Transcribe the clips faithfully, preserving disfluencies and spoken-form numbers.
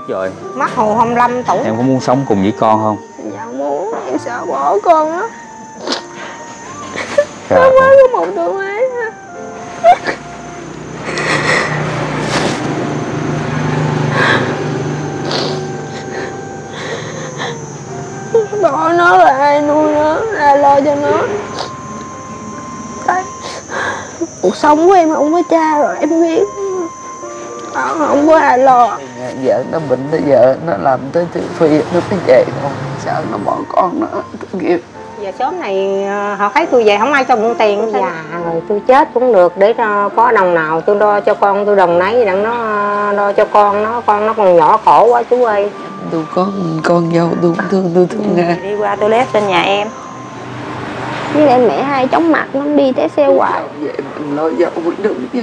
rồi? Mất hồi hai mươi lăm tuổi. Em có muốn sống cùng với con không? Dạ muốn, em sợ bỏ con á. Nó mới có một đứa ấy. Bỏ nó là ai nuôi nó, ai lo cho nó. Tại cuộc sống của em không có cha rồi em biết. Không có ai lo. Vợ nó bệnh tới giờ nó làm tới tự phi nó phải về thôi, sợ nó bỏ con nó kịp. Giờ sớm này họ thấy tôi về không ai cho mượn tiền. Dạ rồi tôi chết cũng được để cho có đồng nào tôi đo cho con tôi đồng nấy đặng nó đo cho con nó con nó còn nhỏ khổ quá chú ơi. Tôi có con dâu tôi thương tôi thương nghe. Đi qua toilet bên nhà em. Với lại mẹ hai chóng mặt nó đi té xe hoài. Vậy mình lo dâu mới đúng chứ.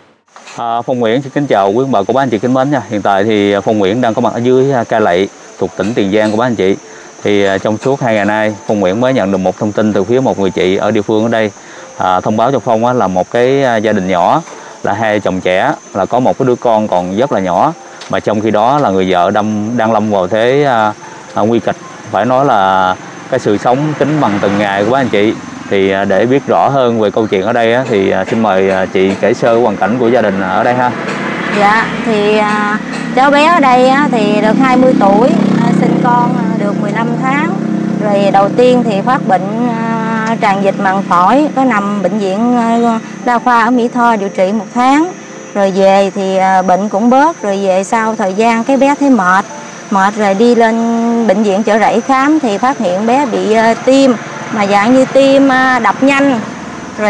À, Phong Nguyễn xin kính chào quý bà cô bác anh chị kính mến nha. Hiện tại thì Phong Nguyễn đang có mặt ở dưới Cai Lậy thuộc tỉnh Tiền Giang của bác anh chị. Thì trong suốt hai ngày nay Phong Nguyễn mới nhận được một thông tin từ phía một người chị ở địa phương ở đây, à, thông báo cho Phong á, là một cái gia đình nhỏ là hai chồng trẻ là có một cái đứa con còn rất là nhỏ, mà trong khi đó là người vợ đang đang lâm vào thế à, à, nguy kịch, phải nói là cái sự sống tính bằng từng ngày của bác anh chị. Thì để biết rõ hơn về câu chuyện ở đây á, thì xin mời chị kể sơ hoàn cảnh của gia đình ở đây ha. Dạ thì à, cháu bé ở đây á, thì được hai mươi tuổi, à, sinh con được mười lăm tháng. Rồi đầu tiên thì phát bệnh à, tràn dịch màng phổi, có nằm bệnh viện à, đa khoa ở Mỹ Tho điều trị một tháng. Rồi về thì à, bệnh cũng bớt, rồi về sau thời gian cái bé thấy mệt. Mệt rồi đi lên bệnh viện Chợ Rẫy khám thì phát hiện bé bị uh, tim, mà dạng như tim uh, đập nhanh. Rồi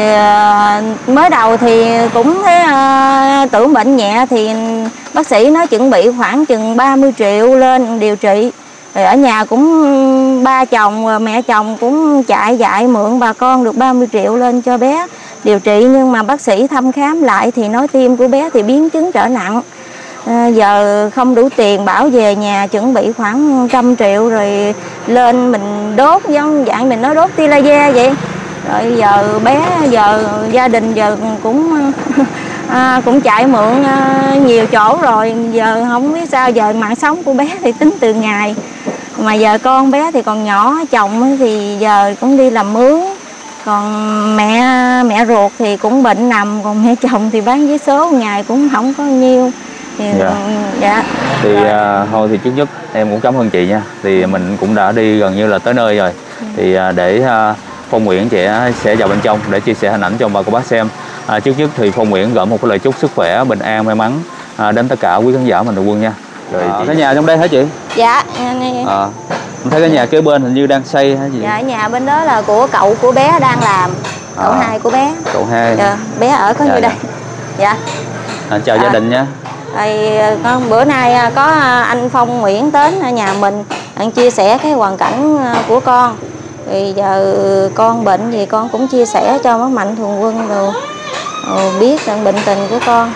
uh, mới đầu thì cũng thấy uh, tưởng bệnh nhẹ thì bác sĩ nói chuẩn bị khoảng chừng ba mươi triệu lên điều trị. Rồi ở nhà cũng ba chồng mẹ chồng cũng chạy dại mượn bà con được ba mươi triệu lên cho bé điều trị, nhưng mà bác sĩ thăm khám lại thì nói tim của bé thì biến chứng trở nặng. À, giờ không đủ tiền, bảo về nhà chuẩn bị khoảng trăm triệu rồi lên mình đốt, giống dạng mình nói đốt tia laser vậy. Rồi giờ bé giờ gia đình giờ cũng à, cũng chạy mượn à, nhiều chỗ rồi, giờ không biết sao, giờ mạng sống của bé thì tính từ ngày, mà giờ con bé thì còn nhỏ, chồng thì giờ cũng đi làm mướn, còn mẹ mẹ ruột thì cũng bệnh nằm, còn mẹ chồng thì bán vé số ngày cũng không có nhiêu. Thì, dạ. Dạ. Thì uh, thôi thì trước nhất em cũng cảm ơn chị nha. Thì mình cũng đã đi gần như là tới nơi rồi. Ừ. Thì uh, để uh, Phong Nguyễn sẽ sẽ vào bên trong để chia sẻ hình ảnh cho bà cô bác xem. Uh, trước nhất thì Phong Nguyễn gửi một cái lời chúc sức khỏe, bình an, may mắn uh, đến tất cả quý khán giả mình thường quân nha. Rồi uh, cái nhà trong đây hả chị? Dạ. À, mình thấy cái nhà kế bên hình như đang xây hả chị? Dạ, nhà bên đó là của cậu của bé đang làm, cậu à, hai của bé. Cậu hai. Dạ, bé ở có dạ, như dạ. đây. Dạ. À, chào à. gia đình nha. Thì con bữa nay có anh Phong Nguyễn đến nhà mình, anh chia sẻ cái hoàn cảnh của con. Thì giờ con bệnh thì con cũng chia sẻ cho bác Mạnh Thường Quân rồi, rồi biết rằng bệnh tình của con.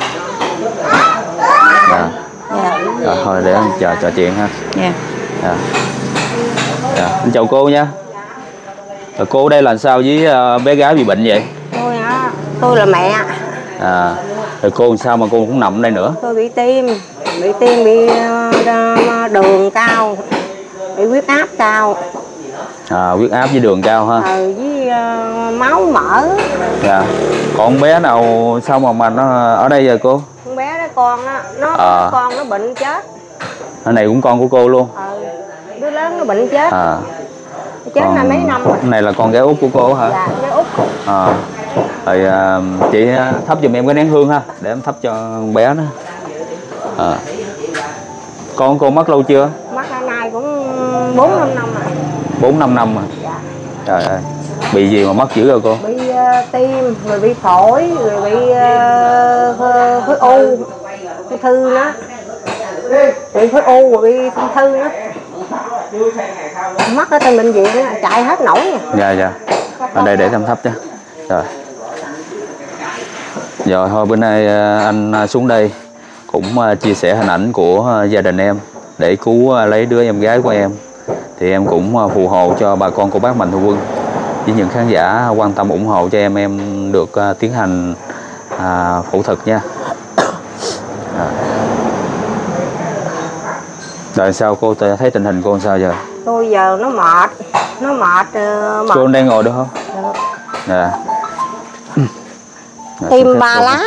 Dạ. Dạ. Rồi, thôi để anh chờ trò chuyện ha. Dạ. Dạ. Dạ. Anh chào cô nha. Rồi, cô đây là sao với uh, bé gái bị bệnh vậy? Tôi hả? Tôi là mẹ. À. Rồi cô sao mà cô cũng nằm ở đây nữa? Tôi bị tim, bị tim, bị uh, đường cao, bị huyết áp cao. À, huyết áp với đường cao ha. Ừ, với uh, máu mỡ. Dạ. Còn bé nào sao mà mà nó ở đây rồi cô? Con bé đó con á, nó à. con nó bệnh chết. Cái này cũng con của cô luôn. Ừ. Đứa lớn nó bệnh chết. À. Chết là mấy năm rồi. Cái này là con gái út của cô hả? Dạ, gái út. À. Rồi uh, chị thắp giùm em cái nén hương ha, để em thắp cho con bé đó. À. Con cô mất lâu chưa? Mất hôm nay cũng bốn năm năm rồi. bốn năm năm rồi. Dạ. Trời ơi. Bị gì mà mất dữ rồi cô? Bị uh, tim, rồi bị phổi, rồi bị uh, khối u, ung thư nó. Bị khối u rồi bị ung thư nó. Mất ở trên bệnh viện đó, chạy hết nổi nha. Dạ dạ. Ở đây để em thắp cho. Rồi. Rồi thôi bữa nay anh xuống đây cũng chia sẻ hình ảnh của gia đình em để cứu lấy đứa em gái của em. Thì em cũng phù hộ cho bà con của bác Mạnh Thường Quân với những khán giả quan tâm ủng hộ cho em em được tiến hành à, phẫu thuật nha. À. Rồi sao cô thấy tình hình cô sao giờ? Tôi giờ nó mệt, nó mệt, uh, mệt. Cô đang ngồi được không? Được. Dạ. Tim ba lá.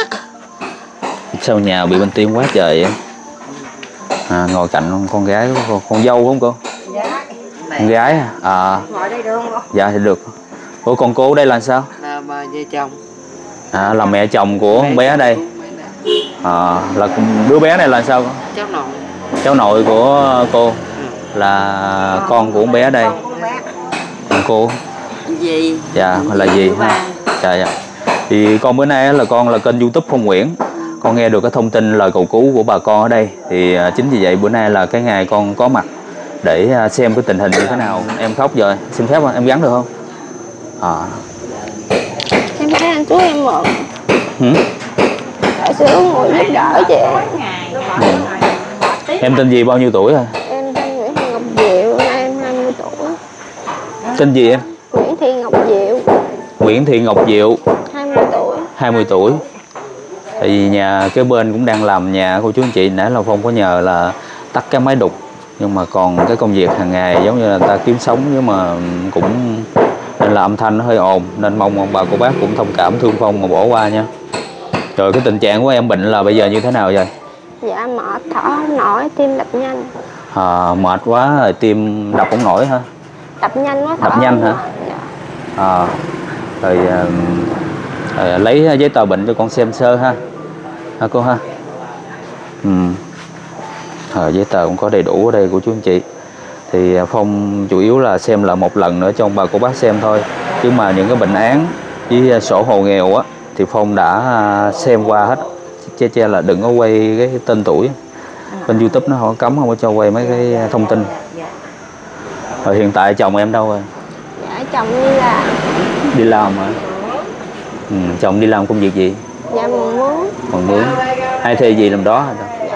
Sao nhà bị bệnh tim quá trời vậy? À, ngồi cạnh con gái của cô, con dâu không cô? Dạ. Con gái à? À. Ngồi đây được không? Dạ thì được. Ủa còn cô đây là sao? Là bà vợ chồng. À là mẹ chồng của con bé đây. À, là đứa bé này là sao? Cháu nội. Cháu nội của cô là con của con bé đây. Còn cô? Gì? Dạ là gì ha? Dạ dạ. Thì con bữa nay là con là kênh YouTube Phong Nguyễn. Con nghe được cái thông tin lời cầu cứu của bà con ở đây. Thì chính vì vậy bữa nay là cái ngày con có mặt để xem cái tình hình như thế nào. Em khóc rồi, xin phép em gắn được không? À. Em thấy anh chú em mượn. Ừ? Tại sự ngồi giúp đỡ chị. Ừ. Em tên gì, bao nhiêu tuổi rồi? Em tên Nguyễn Thị Ngọc Diệu, em hai mươi tuổi. Tên gì em? Nguyễn Thị Ngọc Diệu. Nguyễn Thị Ngọc Diệu. hai mươi tuổi. hai mươi tuổi. Tại vì nhà kế bên cũng đang làm nhà cô chú anh chị, nãy là Phong có nhờ là tắt cái máy đục, nhưng mà còn cái công việc hàng ngày giống như là người ta kiếm sống, nhưng mà cũng nên là âm thanh nó hơi ồn, nên mong ông bà cô bác cũng thông cảm thương Phong mà bỏ qua nha. Rồi cái tình trạng của em bệnh là bây giờ như thế nào vậy? Dạ mệt, thở không nổi, tim đập nhanh. À, mệt quá rồi tim đập không nổi hả? Đập nhanh quá, thở Đập nhanh hả? Dạ. À, rồi, rồi lấy giấy tờ bệnh cho con xem sơ ha, ha cô ha. Ừ. À, giấy tờ cũng có đầy đủ ở đây của chú anh chị. Thì Phong chủ yếu là xem lại một lần nữa cho ông bà cô bác xem thôi, chứ mà những cái bệnh án với sổ hộ nghèo á thì Phong đã xem qua hết. Che che là đừng có quay cái tên tuổi, bên YouTube nó họ cấm không có cho quay mấy cái thông tin. Rồi hiện tại chồng em đâu rồi? Dạ chồng đi làm. Đi làm hả? Ừ, chồng đi làm công việc gì? Dạ mượn mướn. Mượn mướn. Hay thuê gì làm đó hả?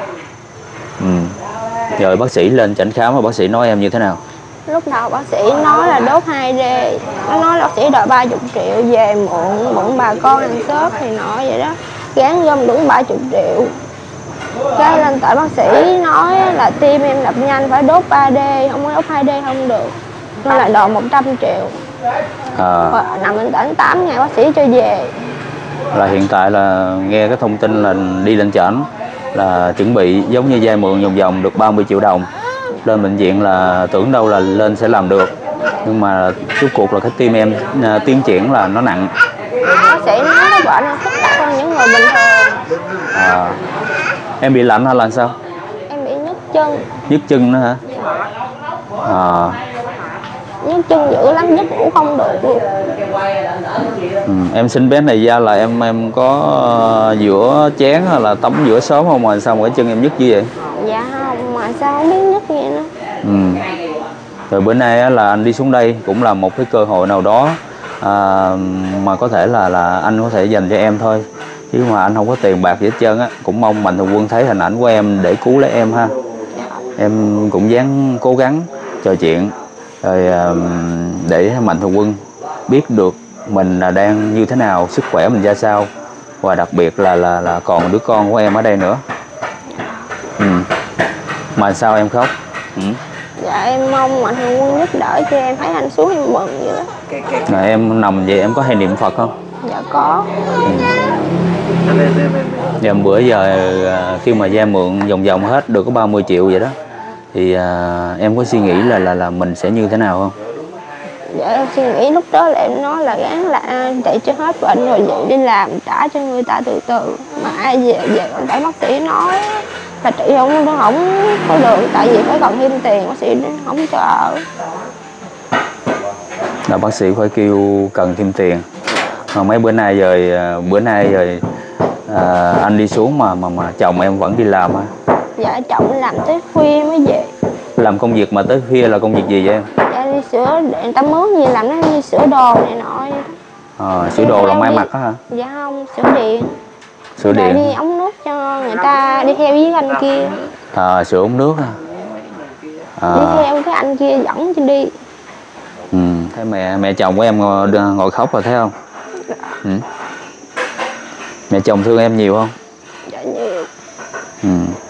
Ừ. Rồi bác sĩ lên chẩn khám, và bác sĩ nói em như thế nào? Lúc đầu bác sĩ nói là đốt hai D. Nó nói bác sĩ đòi ba mươi triệu về mượn, mượn bà con ăn Tết thì nọ vậy đó. Gán gom đúng ba mươi triệu. Cái lên tại bác sĩ nói là tim em đập nhanh phải đốt ba D, không có đốt hai D không được. Nên là đòi một trăm triệu. À. Rồi, nằm bệnh tỉnh tám ngày bác sĩ cho về. Là hiện tại là nghe cái thông tin là đi lên chẩn là chuẩn bị giống như vay mượn vòng vòng được ba mươi triệu đồng. Lên bệnh viện là tưởng đâu là lên sẽ làm được, nhưng mà rốt cuộc là cái tim em à, tiến triển là nó nặng. Bác sĩ nói cái bệnh nó phức tạp hơn những người bình thường. À. Em bị lạnh hay là sao? Em bị nhức chân. Nhức chân nữa hả? À. Nhức chân dữ lắm, giấc ngủ không được luôn. Ừ. Em sinh bé này ra là em em có uh, rửa chén hay là tắm rửa sớm không mà sao mà cái chân em nhức như vậy? Dạ không, mà sao không biết nhức vậy nữa. Ừ. Rồi bữa nay á, là anh đi xuống đây cũng là một cái cơ hội nào đó à, mà có thể là là anh có thể dành cho em thôi, chứ mà anh không có tiền bạc gì hết trơn á. Cũng mong Mạnh Thường Quân thấy hình ảnh của em để cứu lấy em ha. Em cũng dáng cố gắng trò chuyện rồi à, để Mạnh Thường Quân biết được mình là đang như thế nào, sức khỏe mình ra sao, và đặc biệt là là là còn đứa con của em ở đây nữa. Ừ. Mà sao em khóc? Ừ. Dạ em mong Mạnh Thường Quân giúp đỡ cho em, thấy anh xuống em mừng vậy đó. Rồi em nằm vậy em có hay niệm Phật không? Dạ có. Ừ. Dạ bữa giờ khi mà vay mượn vòng vòng hết được có ba mươi triệu vậy đó, thì à, em có suy nghĩ là là là mình sẽ như thế nào không? Dạ em suy nghĩ lúc đó là em nói là gán là chạy cho hết bệnh rồi dậy đi làm trả cho người ta từ từ. Mà ai về về tại bác sĩ nói là trị không nó không có được, tại vì phải cần thêm tiền, bác sĩ không cho ở. Là bác sĩ phải kêu cần thêm tiền. Mà mấy bữa nay rồi bữa nay rồi à, anh đi xuống mà mà mà chồng em vẫn đi làm hả? Dạ chồng làm tới khuya mới về. Làm công việc mà tới khuya là công việc gì vậy em? Dạ đi sửa để người ta mướn gì làm, nó như sửa đồ này nọ. À, sửa đồ là may mặc á hả? Dạ không, sửa điện. Sửa Người điện. đi ống nước cho người ta đi theo với anh kia. À, sửa ống nước hả? À. Đi theo cái anh kia dẫn cho đi. Ừ, thấy mẹ mẹ chồng của em ngồi, ngồi khóc rồi thấy không? Ừ. Mẹ chồng thương em nhiều không? Dạ nhiều. Ừ.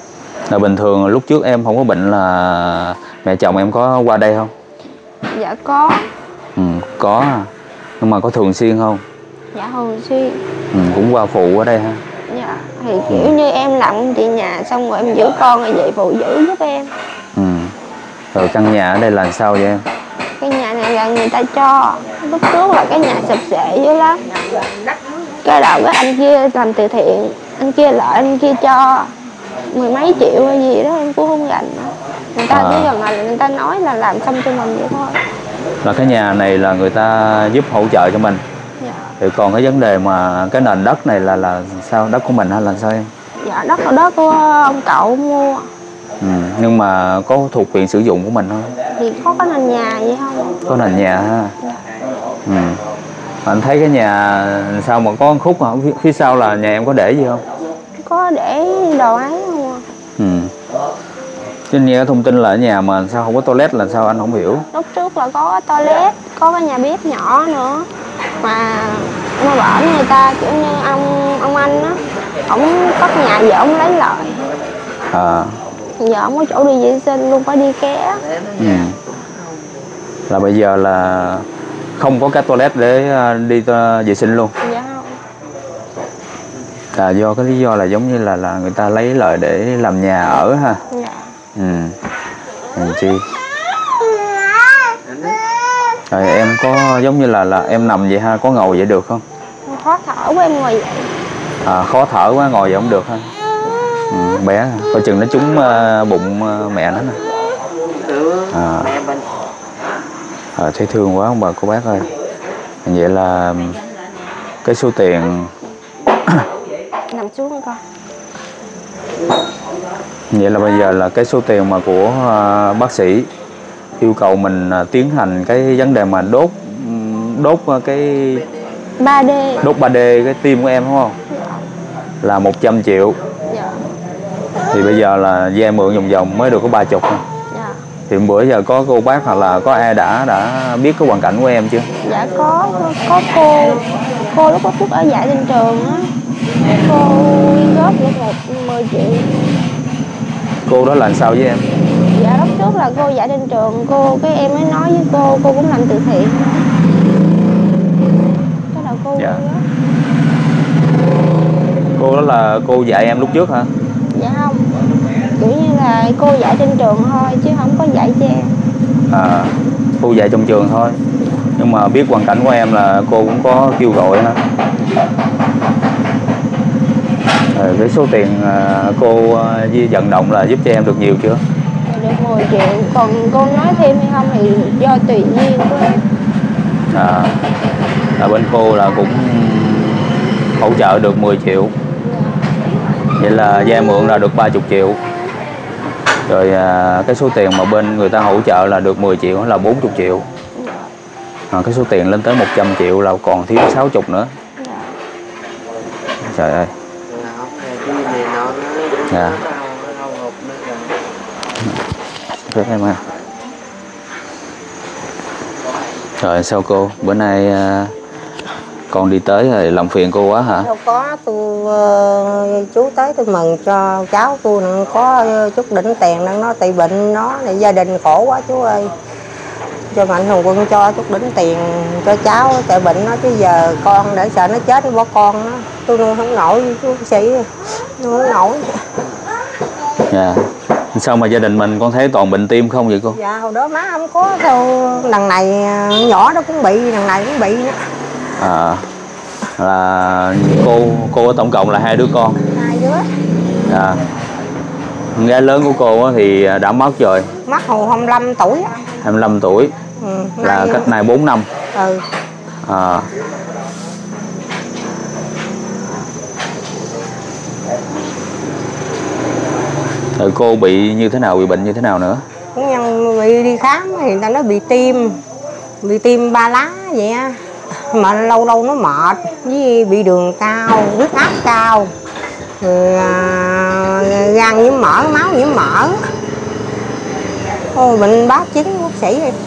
Là bình thường lúc trước em không có bệnh là mẹ chồng em có qua đây không? Dạ có. Ừ, có. Nhưng mà có thường xuyên không? Dạ thường xuyên. Ừ, cũng qua phụ ở đây ha. Dạ thì kiểu ừ. như em làm công ty nhà xong rồi em giữ con rồi vậy phụ giữ giúp em. Ừ. Rồi căn nhà ở đây là sao vậy em? Cái nhà này là người ta cho. Lúc trước là cái nhà sập sệ dữ lắm. Cái đầu cái anh kia làm từ thiện, anh kia lợi anh kia cho mười mấy triệu hay gì đó em cũng không rành nữa. Người ta à. Chỉ gần là người ta nói là làm xong cho mình vậy thôi. Là cái nhà này là người ta giúp hỗ trợ cho mình. Dạ. Thì còn cái vấn đề mà cái nền đất này là là sao? Đất của mình hay là sao em? Dạ đất là đất của ông cậu mua. Ừ, nhưng mà có thuộc quyền sử dụng của mình không? Thì có cái nền nhà vậy không? Có nền nhà ha. Dạ. Ừ. Anh thấy cái nhà sao mà có khúc mà phía, phía sau là nhà em có để gì không? Có để đồ ấy không à? Ừ. Chứ nghe thông tin là ở nhà mà sao không có toilet là sao anh không hiểu. Lúc trước là có toilet, có cái nhà bếp nhỏ nữa. Mà mà bảo người ta kiểu như ông ông anh á, ổng cất nhà vợ ổng lấy lợi. À. Giờ ổng có chỗ đi vệ sinh luôn, phải đi ké. Ừ. Là bây giờ là không có cái toilet để đi vệ sinh luôn. Dạ không. Là do cái lý do là giống như là là người ta lấy lợi để làm nhà ở ha. Dạ. Ừ. Hèn chi. Rồi em có giống như là là em nằm vậy ha, có ngồi vậy được không? Khó thở của em ngồi vậy. À, khó thở quá ngồi vậy không được ha. Ừ, bé coi chừng nó trúng uh, bụng uh, mẹ nó nè. À. À, thấy thương quá ông bà cô bác ơi. Vậy là cái số tiền nằm xuống con. Vậy là bây giờ là cái số tiền mà của uh, bác sĩ yêu cầu mình uh, tiến hành cái vấn đề mà đốt đốt uh, cái ba D đốt ba D cái tim của em đúng không? Dạ. Là một trăm triệu. Dạ. Thì bây giờ là vay mượn vòng vòng mới được có ba chục. Dạ. Thì bữa giờ có cô bác hoặc là có ai đã đã biết cái hoàn cảnh của em chưa? Dạ có, có cô cô lúc có phút ở dạy trên trường á, cô góp được một mười triệu. Cô đó là sao với em? Dạ lúc trước là cô dạy trên trường, cô cái em mới nói với cô, cô cũng làm từ thiện. Cái đầu cô dạ. đó. Cô đó là cô dạy em lúc trước hả? Dạ không, kiểu như là cô dạy trên trường thôi chứ không có dạy cho em. À, cô dạy trong trường thôi. Nhưng mà biết hoàn cảnh của em là cô cũng có kêu gọi hả? Rồi cái số tiền cô vận động là giúp cho em được nhiều chưa? Được mười triệu, còn cô nói thêm hay không thì do tùy duyên của em. À, là bên cô là cũng hỗ trợ được mười triệu. Vậy là vay mượn là được ba mươi triệu. Rồi à, cái số tiền mà bên người ta hỗ trợ là được mười triệu là bốn mươi triệu. À, cái số tiền lên tới một trăm triệu là còn thiếu sáu mươi nữa. Trời ơi. Dạ. Phép em ha. Rồi sao cô? Bữa nay à, con đi tới rồi làm phiền cô quá hả? Đâu có, tôi uh, chú tới tôi mừng cho cháu tôi có chút đỉnh tiền đang nó tị bệnh nó này, gia đình khổ quá chú ơi. Cho Mạnh Thường Quân cho chút đỉnh tiền cho cháu tại bệnh nó, chứ giờ con để sợ nó chết nó bỏ con nó. Tôi nuôi không nổi chú sĩ, nuôi không nổi. Dạ. Sao mà gia đình mình con thấy toàn bệnh tim không vậy cô? Dạ hồi đó má không có đâu, đằng này nhỏ đó cũng bị, đằng này cũng bị nữa. À, là cô cô tổng cộng là hai đứa con. Hai đứa. Dạ. Gái lớn của cô thì đã mất rồi. Mất hồi hai mươi lăm tuổi. hai mươi lăm tuổi. Ừ, là nay... cách này bốn năm. Ừ. À. Rồi cô bị như thế nào, bị bệnh như thế nào nữa? Nhân bị đi khám thì người ta nói bị tim, bị tim ba lá vậy á. Mà lâu lâu nó mệt, với bị đường cao, huyết áp cao, rồi, à, gan nhiễm mỡ, máu nhiễm mỡ. Ôi, bệnh bá chính bác sĩ rồi.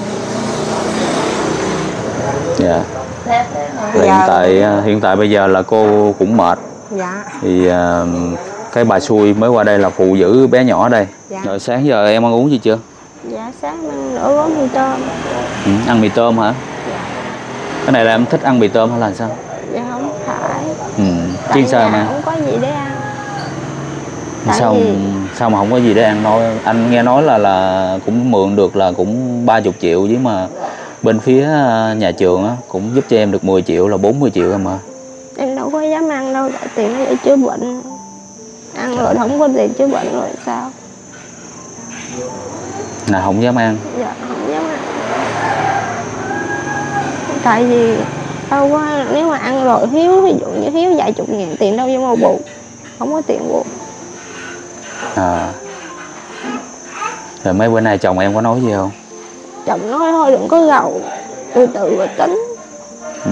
Dạ. Hiện tại hiện tại bây giờ là cô cũng mệt. Dạ. Thì uh, cái bà xui mới qua đây là phụ giữ bé nhỏ ở đây. Dạ. Rồi sáng giờ em ăn uống gì chưa? Dạ sáng ăn nửa gói mì tôm. Ừ, ăn mì tôm hả? Dạ. Cái này là em thích ăn mì tôm hay là sao? Dạ không phải. Ừ, Tại chứ sao nhà mà không có gì để ăn. Tại sao vì... sao mà không có gì để ăn nói. Anh nghe nói là là cũng mượn được là cũng ba mươi triệu, với mà bên phía nhà trường á cũng giúp cho em được mười triệu là bốn mươi triệu em mà. Em đâu có dám ăn đâu, tại tiền nó để chữa bệnh. Ăn rồi không có tiền chữa bệnh rồi sao? Là không dám ăn. Dạ không dám ăn. Tại vì đâu có, nếu mà ăn rồi hiếu, ví dụ như hiếu vài chục ngàn tiền đâu vô mà bù. Không có tiền bù. À. Rồi mấy bữa nay chồng em có nói gì không? Chồng nói thôi đừng có gầu, từ từ rồi tính. Ừ.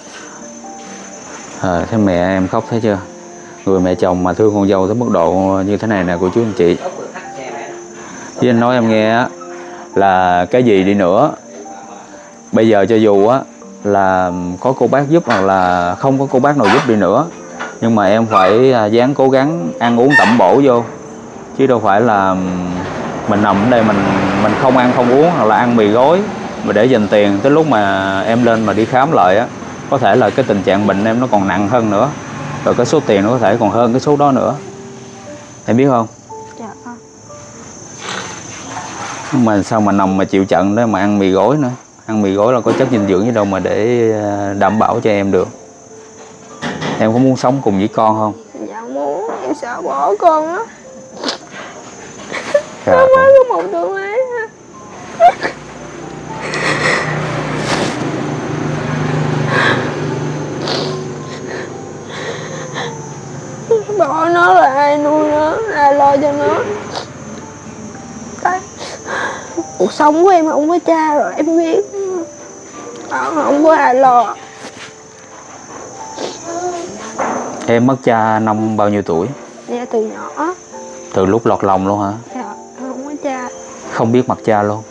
À, thế mẹ em khóc thấy chưa? Người mẹ chồng mà thương con dâu tới mức độ như thế này nè cô chú anh chị. Với anh nói em nghe á, là cái gì đi nữa, bây giờ cho dù á là có cô bác giúp hoặc là không có cô bác nào giúp đi nữa, nhưng mà em phải dáng cố gắng ăn uống tẩm bổ vô, chứ đâu phải là mình nằm ở đây mình mình không ăn không uống hoặc là ăn mì gói mà để dành tiền tới lúc mà em lên mà đi khám lại á, có thể là cái tình trạng bệnh em nó còn nặng hơn nữa, rồi cái số tiền nó có thể còn hơn cái số đó nữa, em biết không? Dạ. Mà sao mà nằm mà chịu trận đó mà ăn mì gói nữa. Ăn mì gói là có chất dinh dưỡng gì đâu mà để đảm bảo cho em được. Em có muốn sống cùng với con không? Dạ muốn, em sợ bỏ con á. Trời Nó mới có một đứa mấy. Bỏ nó là ai nuôi nó, ai lo cho nó. Tại cuộc sống của em không có cha rồi em biết. Không, không có ai lo. Em mất cha năm bao nhiêu tuổi? Dạ từ nhỏ. Từ lúc lọt lòng luôn hả? Dạ không có cha. Không biết mặt cha luôn.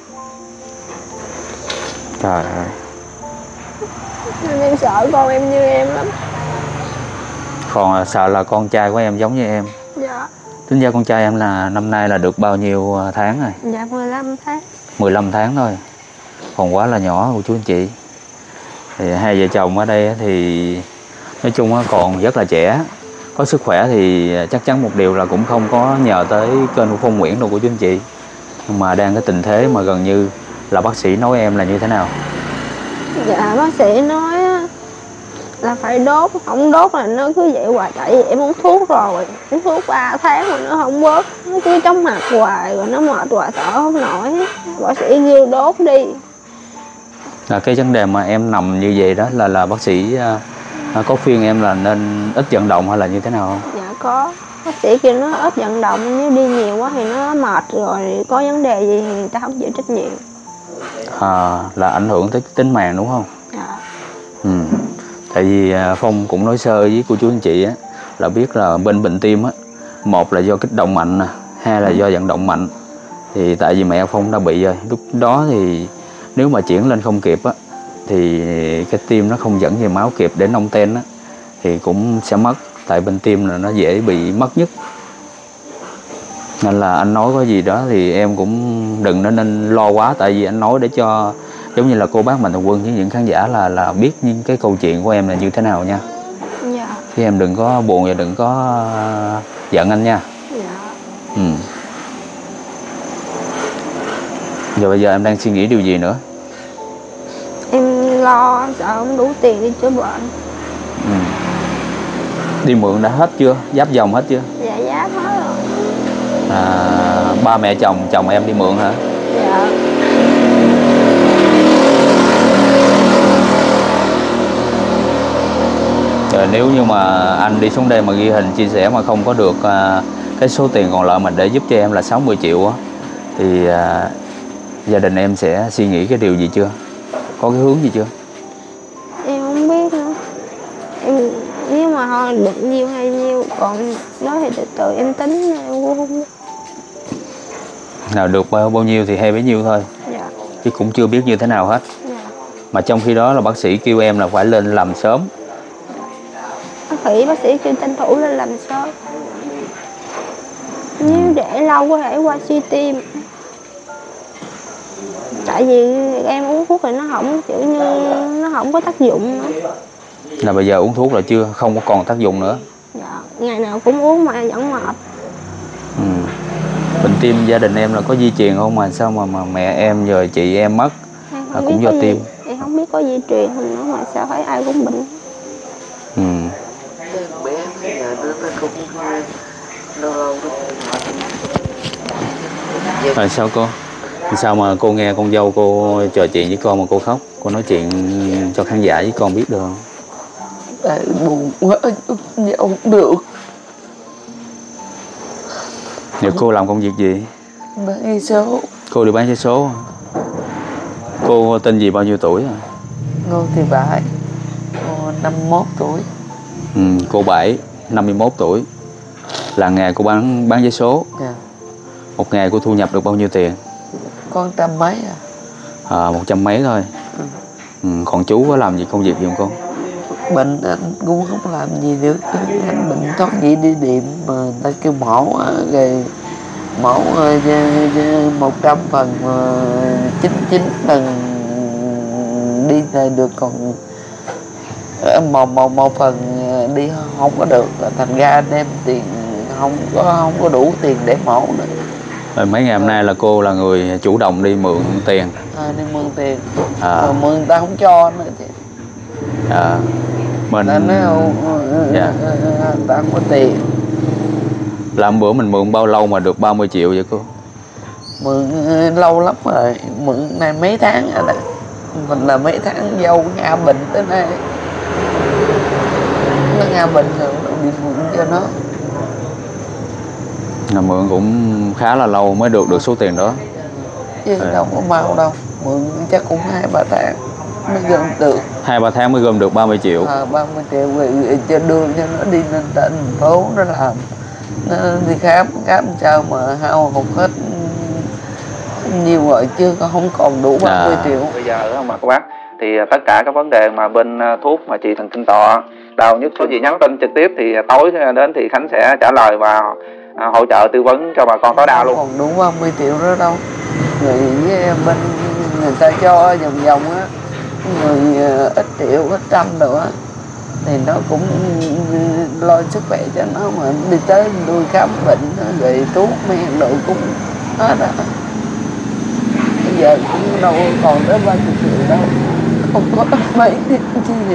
Trời ơi. Nên em sợ con em như em lắm. Còn sợ là con trai của em giống như em. Dạ. Tính ra con trai em là năm nay là được bao nhiêu tháng rồi? Dạ mười lăm tháng. mười lăm tháng thôi. Còn quá là nhỏ của chú anh chị. Thì hai vợ chồng ở đây thì nói chung còn rất là trẻ. Có sức khỏe thì chắc chắn một điều là cũng không có nhờ tới kênh của Phong Nguyễn đâu của chú anh chị. Nhưng mà đang cái tình thế mà gần như là bác sĩ nói em là như thế nào? Dạ bác sĩ nói là phải đốt, không đốt là nó cứ vậy hoài. Tại vì em uống thuốc rồi, uống thuốc ba tháng mà nó không bớt. Nó cứ chóng mặt hoài rồi nó mệt hoài thở không nổi. Bác sĩ kêu đốt đi. Là cái vấn đề mà em nằm như vậy đó là là bác sĩ uh, có khuyên em là nên ít vận động hay là như thế nào không? Dạ có. Bác sĩ kêu nó ít vận động, nếu đi nhiều quá thì nó mệt rồi có vấn đề gì thì người ta không chịu trách nhiệm. À, là ảnh hưởng tới tính mạng đúng không? Dạ. Ừ. Tại vì Phong cũng nói sơ với cô chú anh chị á, là biết là bên bệnh tim á, một là do kích động mạnh nè, hai là do vận động mạnh. Thì tại vì mẹ Phong đã bị rồi, lúc đó thì nếu mà chuyển lên không kịp á, thì cái tim nó không dẫn về máu kịp để nông ten á, thì cũng sẽ mất. Tại bên tim là nó dễ bị mất nhất. Nên là anh nói có gì đó thì em cũng đừng nên, nên lo quá. Tại vì anh nói để cho giống như là cô bác Mạnh Thường Quân với những khán giả là là biết những cái câu chuyện của em là như thế nào nha. Dạ. Chứ em đừng có buồn và đừng có giận anh nha. Dạ. Ừ. Giờ bây giờ em đang suy nghĩ điều gì nữa? Em lo sợ không đủ tiền đi chữa bệnh. Ừ. Đi mượn đã hết chưa? Giáp dòng hết chưa? Dạ giáp hết rồi. À, ba mẹ chồng, chồng em đi mượn hả? Dạ. Rồi nếu như mà anh đi xuống đây mà ghi hình chia sẻ mà không có được à, cái số tiền còn lại mà để giúp cho em là sáu mươi triệu á, thì à, gia đình em sẽ suy nghĩ cái điều gì chưa? Có cái hướng gì chưa? Em không biết nữa. Em nếu mà thôi được nhiêu hay nhiêu, còn đó thì từ từ em tính, em cũng không biết. Nào được bao, bao nhiêu thì hay bấy nhiêu thôi. Dạ. Chứ cũng chưa biết như thế nào hết. Dạ. Mà trong khi đó là bác sĩ kêu em là phải lên làm sớm. Bác sĩ bác sĩ kêu tranh thủ lên làm sớm. Nếu để lâu có thể qua suy tim. Tại vì em uống thuốc thì nó không kiểu như nó không có tác dụng nữa. Là bây giờ uống thuốc là chưa không có còn tác dụng nữa? Dạ, ngày nào cũng uống mà vẫn mệt. Ừ. Bệnh tim gia đình em là có di truyền không mà sao mà, mà mẹ em rồi chị em mất là cũng do tim? Em không biết có di truyền không nữa mà sao thấy ai cũng bệnh. Ừ. Bé bây giờ nó nó cũng lâu lâu nó Rồi sao cô? Sao mà cô nghe con dâu cô trò chuyện với con mà cô khóc? Cô nói chuyện cho khán giả với con biết được không? Tại buồn quá, nhậu không được. Nếu cô làm công việc gì? Bán vé số. Cô đi bán vé số. Cô tên gì, bao nhiêu tuổi à? Ngô Thị Bảy, cô năm mươi mốt tuổi. Ừ, cô Bảy, năm mươi mốt tuổi. Là nghề cô bán bán vé số. Yeah. Một ngày cô thu nhập được bao nhiêu tiền? Con trăm mấy à? À, một trăm mấy thôi. Ừ. Ừ, còn chú có làm gì công việc gì không con? Bệnh anh cũng không làm gì được. Anh bệnh thoát nhĩ đi điểm mà người ta kêu mổ rồi mẫu một trăm phần chín chín phần đi là được, còn một một một phần đi không có được, thành ra anh em tiền không có không có đủ tiền để mổ nữa. Rồi mấy ngày hôm nay là cô là người chủ động đi mượn tiền. À, đi mượn tiền. À. Mà mượn người ta không cho nữa chứ. À, mình Ta nói dạ. người ta không có tiền. Làm bữa mình mượn bao lâu mà được ba mươi triệu vậy cô? Mượn lâu lắm rồi, mượn này mấy tháng rồi đó. Mình là mấy tháng dâu Nga bệnh tới nay. Nó Nga bệnh rồi đi mượn cho nó. Là mượn cũng khá là lâu mới được được số tiền đó. Chứ à. Đâu có mau đâu, mượn chắc cũng hai ba tháng mới gom được. Hai ba tháng mới gom được ba mươi triệu. À, ba mươi triệu rồi cho đưa cho nó đi lên thành phố nó làm. Nó đi khám, khám sao mà hao hụt hết nhiều rồi chứ không còn đủ ba mươi à. triệu. Bây giờ mà các bác thì tất cả các vấn đề mà bên thuốc mà chị thần kinh tọa đau nhức có gì nhắn tin trực tiếp thì tối đến thì Khánh sẽ trả lời và à, hỗ trợ tư vấn cho bà con tối đa luôn. Còn đủ ba mươi triệu đó đâu. Người với bên người ta cho vòng vòng á, người ít triệu ít trăm nữa thì nó cũng lo sức khỏe cho nó, mà đi tới nuôi khám bệnh rồi thuốc men đồ cũng hết á. Bây giờ cũng đâu còn tới ba mươi triệu đâu, không có mấy tiền chi gì.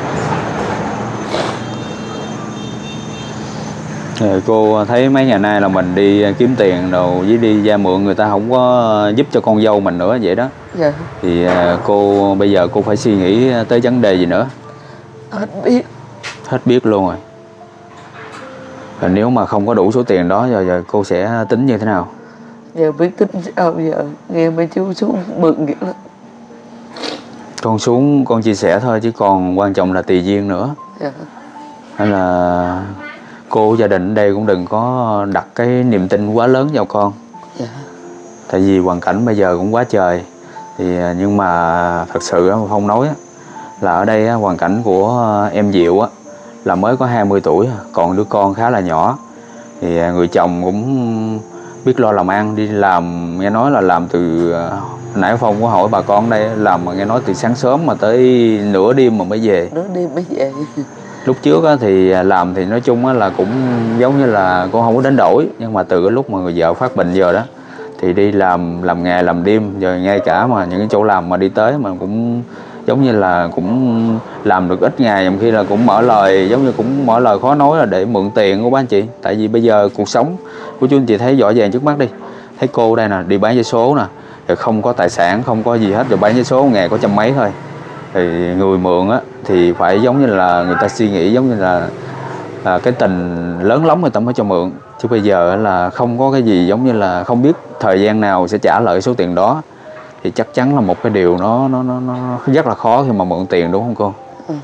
Rồi cô thấy mấy ngày nay là mình đi kiếm tiền đồ với đi vay mượn người ta không có giúp cho con dâu mình nữa vậy đó. Dạ. Thì cô bây giờ cô phải suy nghĩ tới vấn đề gì nữa? Hết biết. Hết biết luôn rồi. Và nếu mà không có đủ số tiền đó giờ, giờ cô sẽ tính như thế nào? Giờ biết tính sao giờ, nghe mấy chú xuống mừng vậy lắm. Con xuống con chia sẻ thôi chứ còn quan trọng là tùy duyên nữa. Dạ. Nên là cô gia đình ở đây cũng đừng có đặt cái niềm tin quá lớn vào con. Dạ. Tại vì hoàn cảnh bây giờ cũng quá trời. Thì nhưng mà thật sự Phong nói là ở đây hoàn cảnh của em Diệu á là mới có hai mươi tuổi, còn đứa con khá là nhỏ. Thì người chồng cũng biết lo làm ăn, đi làm nghe nói là làm từ nãy Phong có hỏi bà con đây làm mà nghe nói từ sáng sớm mà tới nửa đêm mà mới về. Nửa đêm mới về. Lúc trước á, thì làm thì nói chung á, là cũng giống như là cô không có đánh đổi, nhưng mà từ cái lúc mà người vợ phát bệnh giờ đó thì đi làm làm ngày làm đêm, rồi ngay cả mà những cái chỗ làm mà đi tới mà cũng giống như là cũng làm được ít ngày, trong khi là cũng mở lời giống như cũng mở lời khó nói là để mượn tiền của ba anh chị. Tại vì bây giờ cuộc sống của chú anh chị thấy rõ ràng trước mắt đi, thấy cô đây nè, đi bán vé số nè, rồi không có tài sản không có gì hết, rồi bán vé số ngày có trăm mấy thôi. Thì người mượn á thì phải giống như là người ta suy nghĩ giống như là, là cái tình lớn lắm người ta mới cho mượn, chứ bây giờ là không có cái gì giống như là không biết thời gian nào sẽ trả lại số tiền đó, thì chắc chắn là một cái điều nó nó nó, nó rất là khó khi mà mượn tiền, đúng không cô? Ừ.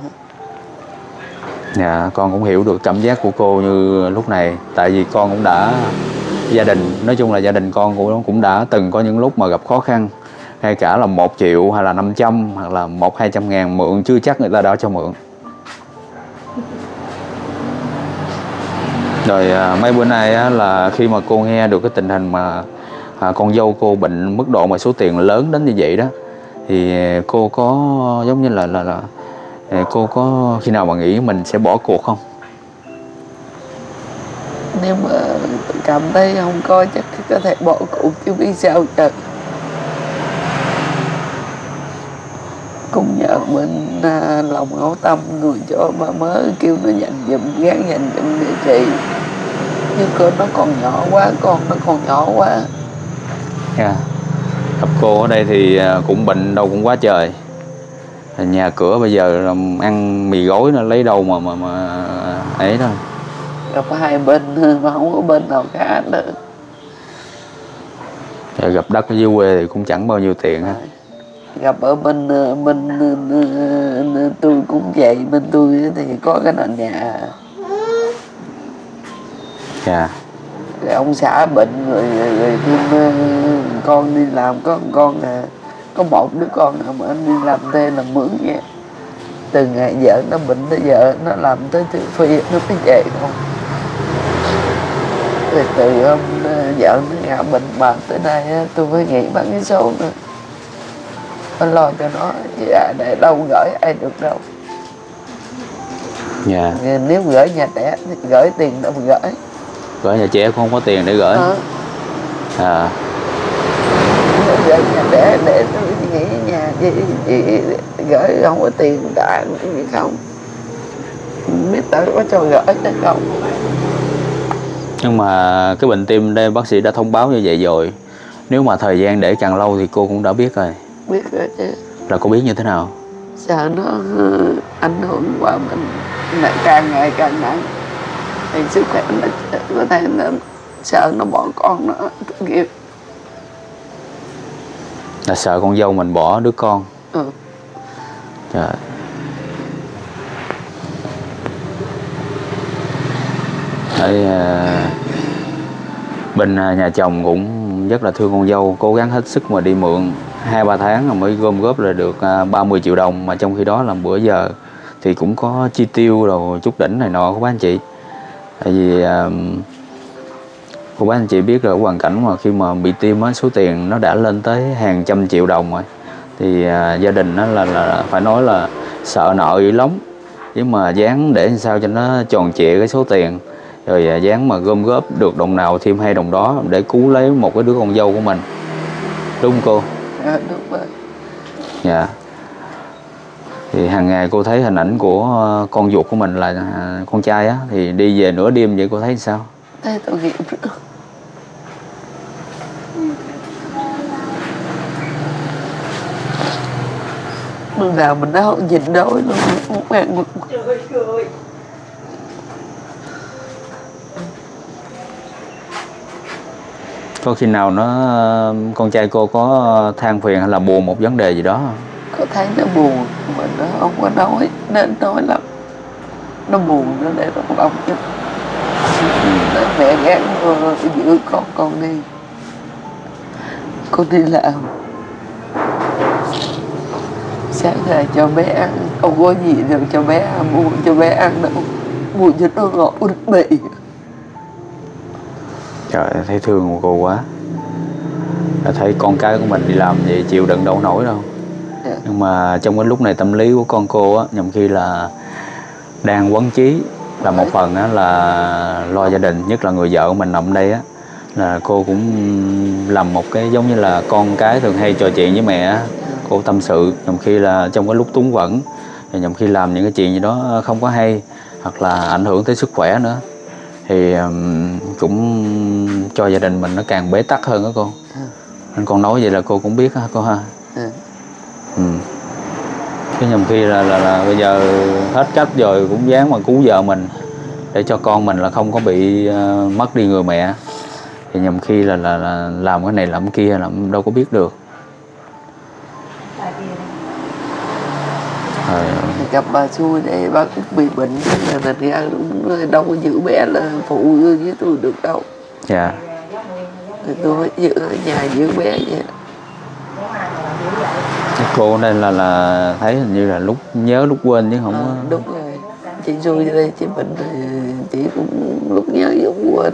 Dạ, con cũng hiểu được cảm giác của cô như lúc này, tại vì con cũng đã gia đình, nói chung là gia đình con cũng cũng đã từng có những lúc mà gặp khó khăn, ngay cả là một triệu hay là năm trăm hoặc là một hai trăm ngàn mượn chưa chắc người ta đã cho mượn. Rồi à, mấy bữa nay á, là khi mà cô nghe được cái tình hình mà à, con dâu cô bệnh mức độ mà số tiền lớn đến như vậy đó, thì cô có giống như là là là cô có khi nào mà nghĩ mình sẽ bỏ cuộc không? Nếu mà cảm thấy không có chắc có thể bỏ cuộc chứ biết sao trời. Cũng nhờ mình à, lòng hảo tâm người cho mà mới kêu nó dành dùm, gán dành dùm địa chỉ. Chứ con nó còn nhỏ quá, con nó còn nhỏ quá. Yeah. Gặp cô ở đây thì cũng bệnh đâu cũng quá trời. Nhà cửa bây giờ ăn mì gói nó lấy đâu mà mà, mà ấy đâu. Gặp hai bên mà không có bên nào khác nữa. Rồi gặp đất ở dưới quê thì cũng chẳng bao nhiêu tiền ha. Gặp ở bên bên tôi cũng vậy, bên tôi thì có cái nền nhà. Dạ. Rồi ông xã bệnh rồi, rồi, rồi thêm con đi làm có một con nè, có một đứa con nào mà anh đi làm thuê làm mướn vậy. Từ ngày vợ nó bệnh tới giờ nó làm tới từ phi nó mới về không. Rồi từ hôm vợ nó ngã bệnh mà tới nay tôi phải nghĩ bán cái số nữa. Anh lo cho nó, dạ, để đâu gửi ai được đâu. Dạ. Nếu gửi nhà trẻ thì gửi tiền đâu mà gửi. Gửi nhà trẻ cũng không có tiền để gửi. À. À. Nếu gửi nhà trẻ để tôi nghĩ nhà gì, gì gửi không có tiền đã gì không. Không biết tao có cho gửi hay không. Nhưng mà cái bệnh tim đây bác sĩ đã thông báo như vậy rồi. Nếu mà thời gian để càng lâu thì cô cũng đã biết rồi. Biết rồi chứ. Là cô biết như thế nào? Sợ nó ảnh hưởng qua mình lại càng ngày càng nặng. Thì sức khỏe nó có thể là sợ nó bỏ con nó nghiệp. Là sợ con dâu mình bỏ đứa con. Ừ. Trời. Đấy, uh, bên uh, nhà chồng cũng rất là thương con dâu, cố gắng hết sức mà đi mượn hai ba tháng rồi mới gom góp là được uh, ba mươi triệu đồng, mà trong khi đó là bữa giờ thì cũng có chi tiêu rồi chút đỉnh này nọ của bác anh chị. Tại vì uh, cô bác anh chị biết rồi, hoàn cảnh mà khi mà bị tim á, số tiền nó đã lên tới hàng trăm triệu đồng rồi, thì uh, gia đình đó là, là phải nói là sợ nợ dữ lắm, nhưng mà dáng để sao cho nó tròn trịa cái số tiền, rồi uh, dáng mà gom góp được đồng nào thêm hai đồng đó để cứu lấy một cái đứa con dâu của mình, đúng không cô? À, đúng rồi. Dạ. Thì hàng ngày cô thấy hình ảnh của con ruột của mình là con trai á, thì đi về nửa đêm vậy cô thấy sao? Thấy tội nghiệp. Lúc nào mình đã nhìn đói luôn, muốn ăn một. Có khi nào nó con trai cô có than phiền hay là buồn một vấn đề gì đó không? Có thấy nó buồn mà nó không có nói, nên nói lắm. Nó buồn nó để nó lòng chứ. Nói mẹ gán giữ con con đi. Con đi làm. Sáng ra cho bé ăn, không có gì được cho bé ăn, mua cho bé ăn đâu. Mua cho nó ngọt bánh mì. Trời, thấy thương cô quá. Thấy con cái của mình đi làm vậy chịu đựng đâu nổi đâu. Yeah. Nhưng mà trong cái lúc này tâm lý của con cô á, nhầm khi là đang quấn chí, là một phần á là lo gia đình, nhất là người vợ của mình nằm ở đây á, là cô cũng làm một cái giống như là con cái thường hay trò chuyện với mẹ á, cô tâm sự, nhầm khi là trong cái lúc túng quẫn, nhầm khi làm những cái chuyện gì đó không có hay hoặc là ảnh hưởng tới sức khỏe nữa, thì um, cũng cho gia đình mình nó càng bế tắc hơn đó cô. Ừ. Nên con nói vậy là cô cũng biết ha cô ha. Ừ. Ừ. Cái nhầm khi là, là, là bây giờ hết cách rồi cũng dám mà cứu vợ mình để cho con mình là không có bị uh, mất đi người mẹ, thì nhầm khi là, là, là làm cái này làm cái kia là đâu có biết được. Rồi. Gặp bà xui để bác bị bệnh là thành ra cũng đâu có giữ bé là phụ với tôi được đâu. Dạ. Thì tôi phải giữ ở nhà giữ bé vậy. Cô đây là là thấy hình như là lúc nhớ lúc quên chứ không à, có. Đúng rồi. chị xui ra đây chị bệnh thì chị cũng lúc nhớ cũng quên.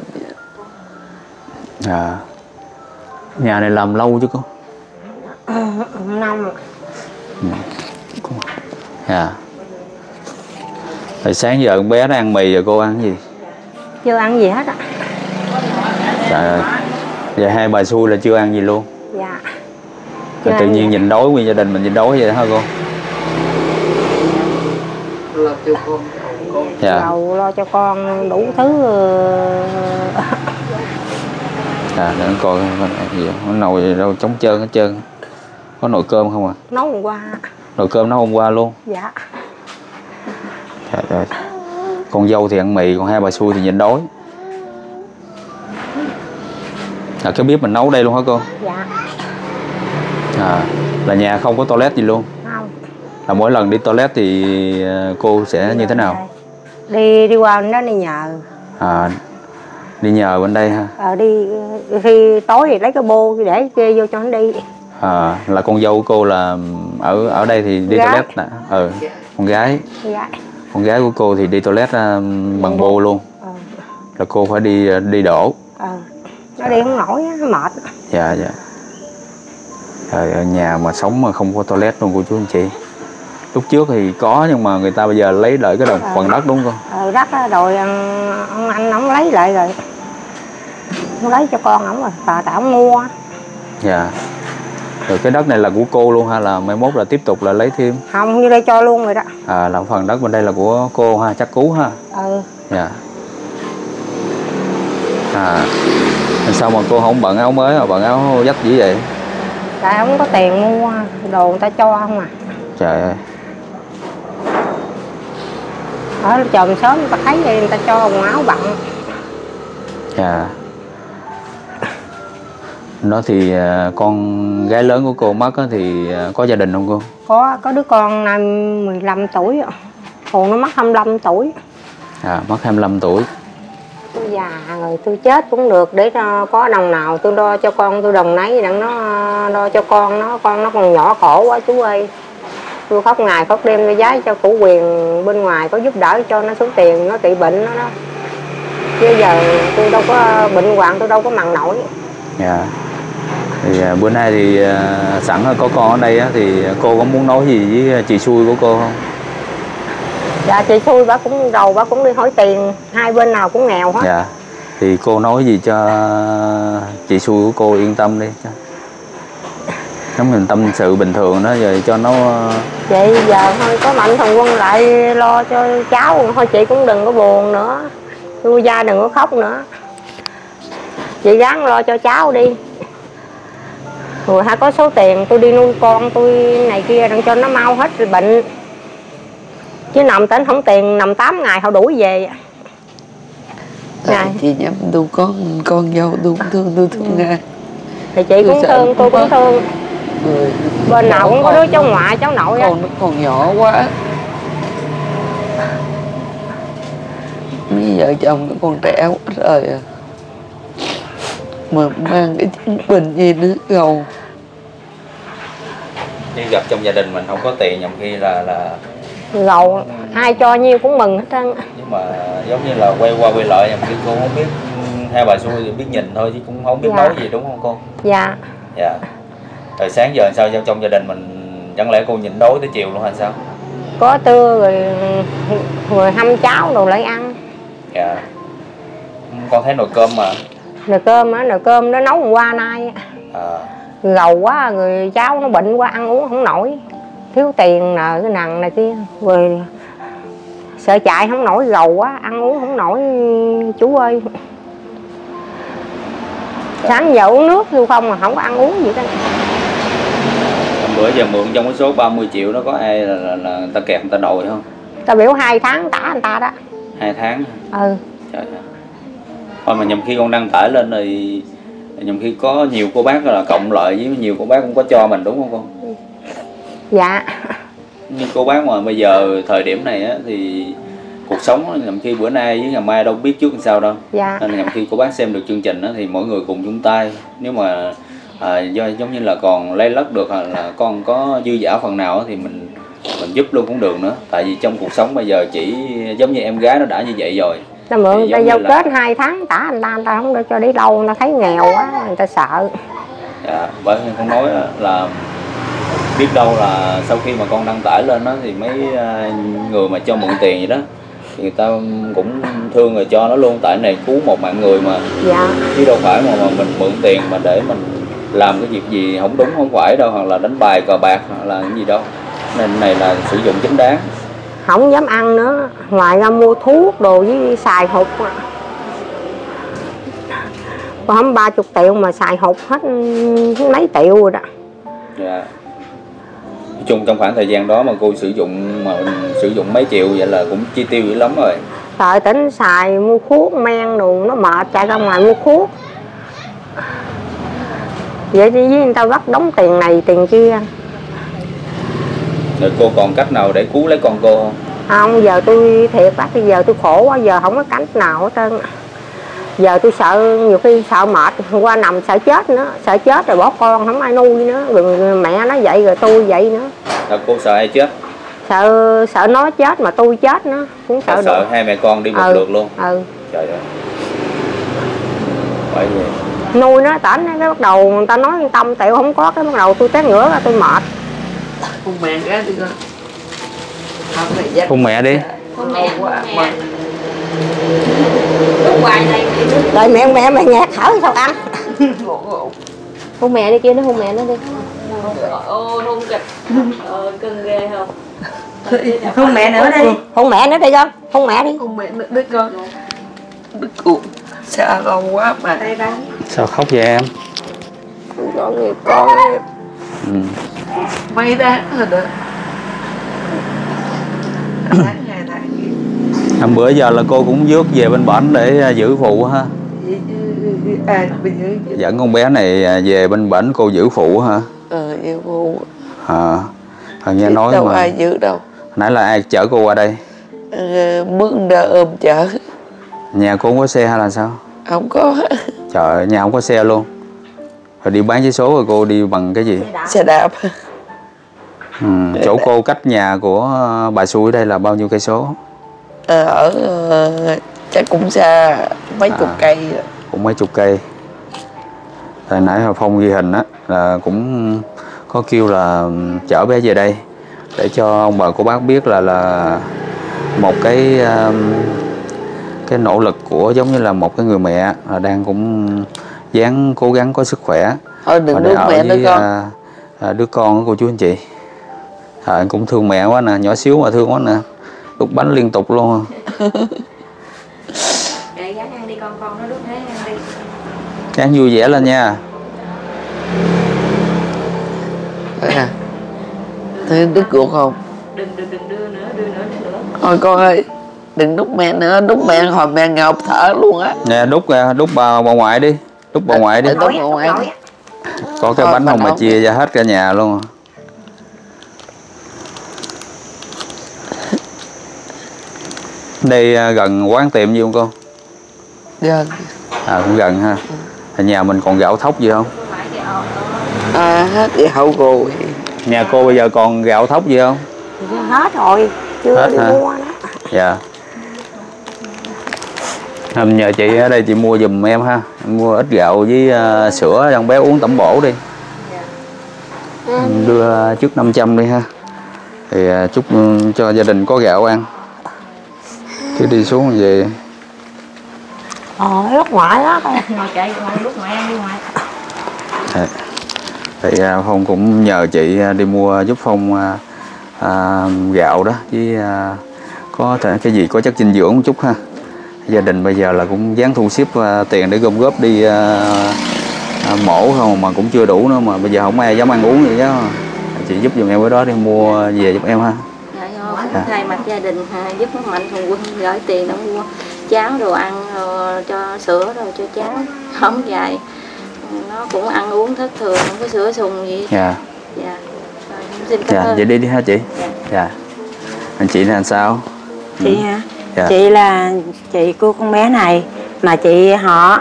À. Nhà này làm lâu chứ cô? Năm rồi. Ừ. Dạ. Rồi sáng giờ con bé nó ăn mì rồi cô ăn gì? Chưa ăn gì hết á. Trời ơi. Vậy hai bà xui là chưa ăn gì luôn? Dạ. Rồi tự nhiên nhịn đói, nguyên gia đình mình nhịn đói vậy hả cô? Lo cho con, con. Dạ. Đầu lo cho con đủ thứ. À, để coi gì nó nồi gì đâu trống trơn hết trơn. Có nồi cơm không à? Nấu hôm qua. Nồi cơm nấu hôm qua luôn? Dạ. Trời ơi. Con dâu thì ăn mì, còn hai bà xui thì nhịn đói. Là cái bếp mình nấu đây luôn hả cô? Dạ. À, là nhà không có toilet gì luôn? Không. Là mỗi lần đi toilet thì cô sẽ như thế nào? Đi đi qua nó đi nhờ. À, đi nhờ bên đây ha? Ờ, đi khi tối thì lấy cái bô để kê vô cho nó đi. À, là con dâu của cô là ở ở đây thì đi Gái. toilet nè. Ừ, con gái. Dạ. Con gái của cô thì đi toilet uh, bằng bô luôn. Ờ. Là cô phải đi đi đổ. Ờ. Nó đi không nổi, nó mệt. Dạ dạ. Trời ơi, nhà mà sống mà không có toilet luôn cô chú anh chị. Lúc trước thì có nhưng mà người ta bây giờ lấy lại cái đồng Ờ. phần đất đúng không? Ờ, đất á, rồi ông anh ổng lấy lại rồi. Ông lấy cho con ổng rồi, bà tạo mua. Dạ. Rồi cái đất này là của cô luôn hay là mai mốt là tiếp tục là lấy thêm? Không, như đây cho luôn rồi đó. À, là phần đất bên đây là của cô ha, chắc cú ha. Ừ. Dạ. À, sao mà cô không bận áo mới mà bận áo dách dữ vậy? Tại không có tiền mua đồ người ta cho không à. Trời ơi. Ở chòm sớm người ta thấy vậy người ta cho quần áo bận. Dạ. Đó thì con gái lớn của cô mất thì có gia đình không cô? Có, có đứa con năm mười lăm tuổi, còn nó mất hai mươi lăm tuổi. À, mất hai mươi lăm tuổi. Tôi già rồi tôi chết cũng được để cho có đồng nào tôi đo cho con tôi đồng nấy đặng nó đo cho con nó, con nó còn nhỏ khổ quá chú ơi. Tôi khóc ngày khóc đêm tôi giái cho phủ quyền bên ngoài có giúp đỡ cho nó số tiền nó trị bệnh nó đó. Chứ giờ tôi đâu có bệnh hoạn tôi đâu có mặn nổi. Dạ. Thì à, bữa nay thì à, sẵn có con ở đây á, thì cô có muốn nói gì với chị xui của cô không? Dạ chị xui bà cũng đầu bà cũng đi hỏi tiền, hai bên nào cũng nghèo hết. Dạ. Thì cô nói gì cho chị xui của cô yên tâm đi. Giống mình tâm sự bình thường đó rồi cho nó. Vậy giờ thôi có Mạnh Thường Quân lại lo cho cháu, thôi chị cũng đừng có buồn nữa, tôi gia đừng có khóc nữa, chị gắng lo cho cháu đi. Rồi hay có số tiền tôi đi nuôi con tôi này kia đặng cho nó mau hết rồi bệnh. Chứ nằm tỉnh không tiền nằm tám ngày họ đuổi về. À, chị nhắm tôi có con dâu tôi cũng thương, tôi thương ai. Thì chị cũng thương, tôi cũng thương. Người, bên nào cũng có đứa cháu ngoại cháu nội á. Con nó còn nhỏ quá. Mấy vợ chồng nó còn trẻ quá rồi à. Mà mang cái chứng bệnh gì nữa gầu. Đi gặp trong gia đình mình không có tiền nhầm khi là là Gầu ai cho nhiêu cũng mừng hết trơn. Nhưng mà giống như là quay qua quay lại nhầm khi cô không biết, hai bà xui thì biết nhìn thôi chứ cũng không biết Dạ. nói gì đúng không cô? Dạ. Dạ. Rồi sáng giờ sao trong gia đình mình chẳng lẽ cô nhịn đói tới chiều luôn hay sao? Có trưa rồi rồi hâm cháo đồ lại ăn. Dạ. Con thấy nồi cơm mà. Nồi cơm á, nồi cơm nó nấu hôm qua nay. À. Gầu quá người cháu nó bệnh quá ăn uống không nổi, thiếu tiền nợ cái nằng này kia, rồi sợ chạy không nổi, gầu quá ăn uống không nổi chú ơi. Sáng giờ uống nước luôn không mà không có ăn uống gì đó. Bữa giờ mượn trong cái số ba mươi triệu đó có ai là, là, là người ta kẹp người ta đòi không? Ta biểu hai tháng trả người ta đó. Hai tháng? Ừ. Trời ơi. Thôi mà nhầm khi con đăng tải lên rồi nhầm khi có nhiều cô bác là cộng lại với nhiều cô bác cũng có cho mình đúng không con? Dạ. Nhưng cô bác mà bây giờ thời điểm này á thì cuộc sống nhầm khi bữa nay với ngày mai đâu biết trước làm sao đâu. Dạ. Nên nhầm khi cô bác xem được chương trình á thì mỗi người cùng chung tay. Nếu mà à, do giống như là còn lay lất được là con có dư giả phần nào thì mình mình giúp luôn cũng được nữa. Tại vì trong cuộc sống bây giờ chỉ giống như em gái nó đã như vậy rồi. Ta mượn người ta giao kết hai tháng tả anh ta, anh ta không để cho đi đâu, người ta thấy nghèo quá, người ta sợ. Dạ, bởi vì con nói là biết đâu là sau khi mà con đăng tải lên đó thì mấy người mà cho mượn tiền vậy đó thì người ta cũng thương rồi cho nó luôn, tại này cứu một mạng người mà. Dạ. Chứ đâu phải mà, mà mình mượn tiền mà để mình làm cái việc gì không đúng không phải đâu, hoặc là đánh bài cờ bạc hoặc là cái gì đâu, nên này là sử dụng chính đáng. Không dám ăn nữa, ngoài ra mua thuốc đồ với xài hụt. Hôm ba chục triệu mà xài hụt hết mấy triệu rồi đó. Dạ. Nói chung trong khoảng thời gian đó mà cô sử dụng mà sử dụng mấy triệu vậy là cũng chi tiêu dữ lắm rồi. Trời, tính xài mua thuốc men đồ nó mệt, chạy ra ngoài mua thuốc. Vậy đi với người ta bắt đóng tiền này tiền kia. Rồi cô còn cách nào để cứu lấy con cô không? Không, giờ tôi thiệt bác, bây giờ tôi khổ quá, giờ không có cách nào hết trơn. Giờ tôi sợ, nhiều khi sợ mệt, qua nằm sợ chết nữa, sợ chết rồi bỏ con không ai nuôi nữa, rồi mẹ nó vậy rồi tôi vậy nữa. Là cô sợ ai chết? Sợ sợ nó chết mà tôi chết nữa, cũng sợ. Sợ được. Hai mẹ con đi một ừ. lượt luôn. Ừ. Trời ơi. Phải vậy. Nuôi nó tỉnh cái bắt đầu người ta nói yên tâm, tiểu không có cái bắt đầu tôi té ngửa ra tôi mệt. Hôn mẹ cái đi con. Hôn mẹ đi. Hôn mẹ, hôn mẹ. Lúc hoài này rồi mẹ mẹ mẹ nhạt thở sao ăn. Hôn mẹ đi kia, nó hôn mẹ nó đi. Ô hôn kìa. Ờ cưng ghê không? Hôn mẹ nữa đi. Hôn mẹ nữa đi con. Hôn mẹ đi. Hôn mẹ nữa đi con. Đức cụ xa con quá mà. Sao khóc vậy em? Con người con em. Ừ. Mấy tháng rồi đó. Tháng ngày tháng kia. Hôm bữa giờ là cô cũng vớt về bên bển để giữ phụ ha. À, bây giờ Dẫn con bé này về bên bển cô giữ phụ ha. Ờ, giữ phụ. À, nghe nói đâu mà ai giữ đâu. nãy là ai chở cô qua đây? Ờ, mướn đỡ ôm chở. Nhà cô không có xe hay là sao? Không có. Trời ơi, nhà không có xe luôn. Rồi đi bán vé số rồi cô đi bằng cái gì? Xe đạp. Ừ, chỗ cô cách nhà của bà Xui đây là bao nhiêu cây số? Ờ, ở uh, chắc cũng xa mấy chục À. cây. Cũng mấy chục cây. Tại nãy Phong ghi hình á là cũng có kêu là chở bé về đây để cho ông bà cô bác biết là là một cái cái nỗ lực của giống như là một cái người mẹ là đang cũng dáng cố gắng có sức khỏe. Thôi đừng nuôi mẹ nữa con. À, à, đứa con của cô chú anh chị. À, anh cũng thương mẹ quá nè, nhỏ xíu mà thương quá nè, đút bánh liên tục luôn. để gắn ăn đi con, con nó đút thế ăn đi. Gắng vui vẻ lên nha. À, thế đứt ruột không? Đừng đừng đừng đưa nữa, đưa nữa, đưa nữa. Thôi con ơi, đừng đút mẹ nữa, đút mẹ hồi mẹ ngọc thở luôn á. Nè đút đút bà bà ngoại đi, đút bà ngoại đi. Đút bà ngoại. Có cái Thôi, bánh không mà đâu. chia ra hết cả nhà luôn. Đây gần quán tiệm gì không cô? Gần. À cũng gần ha. Ở nhà mình còn gạo thóc gì không? À hết gạo rồi. Nhà cô bây giờ còn gạo thóc gì không? Hết rồi, chưa Hết đi hả? mua đó. Dạ. Em nhờ chị ở đây chị mua giùm em ha. Em mua ít gạo với uh, sữa cho con bé uống tẩm bổ đi. Em đưa trước năm trăm đi ha. Thì uh, chúc uh, cho gia đình có gạo ăn. Chứ đi xuống về. Ờ, lúc ngoại đó. Ngồi kệ ngồi lúc ngoại ăn đi ngoài. À, thì uh, Phong cũng nhờ chị uh, đi mua giúp Phong uh, uh, gạo đó với uh, có thể cái gì có chất dinh dưỡng một chút ha. Gia đình bây giờ là cũng dáng thu xếp uh, tiền để gom góp đi uh, uh, mổ không mà cũng chưa đủ nữa, mà bây giờ không ai dám ăn uống gì đó. Chị giúp giùm em cái đó đi mua về giúp em ha. Dạ, cũng thay mặt gia đình ha, giúp Mạnh Thường Quân gửi tiền để mua cháo đồ ăn rồi cho sữa rồi cho cháu không dài, nó cũng ăn uống thất thường, không có sữa sùng gì. Dạ. Dạ. Rồi, xin cảm Dạ, ơn. vậy đi đi ha chị. Dạ. Dạ. Anh chị là sao? Chị hả? Dạ. Chị là chị của con bé này, mà chị họ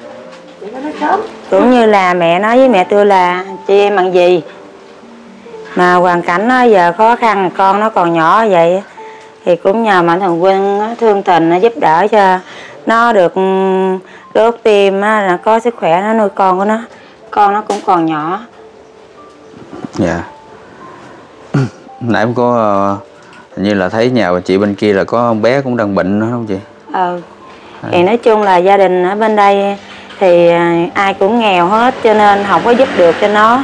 cũng như là mẹ nói với mẹ tôi là chị em bằng gì, mà hoàn cảnh nó giờ khó khăn, con nó còn nhỏ vậy thì cũng nhờ Mạnh Thường Quân thương tình nó giúp đỡ cho nó được đốt tim là có sức khỏe nó nuôi con của nó. Con nó cũng còn nhỏ. Dạ. Nãy em có hình như là thấy nhà chị bên kia là có con bé cũng đang bệnh nữa không chị? Ừ. Thì nói chung là gia đình ở bên đây thì ai cũng nghèo hết cho nên không có giúp được cho nó.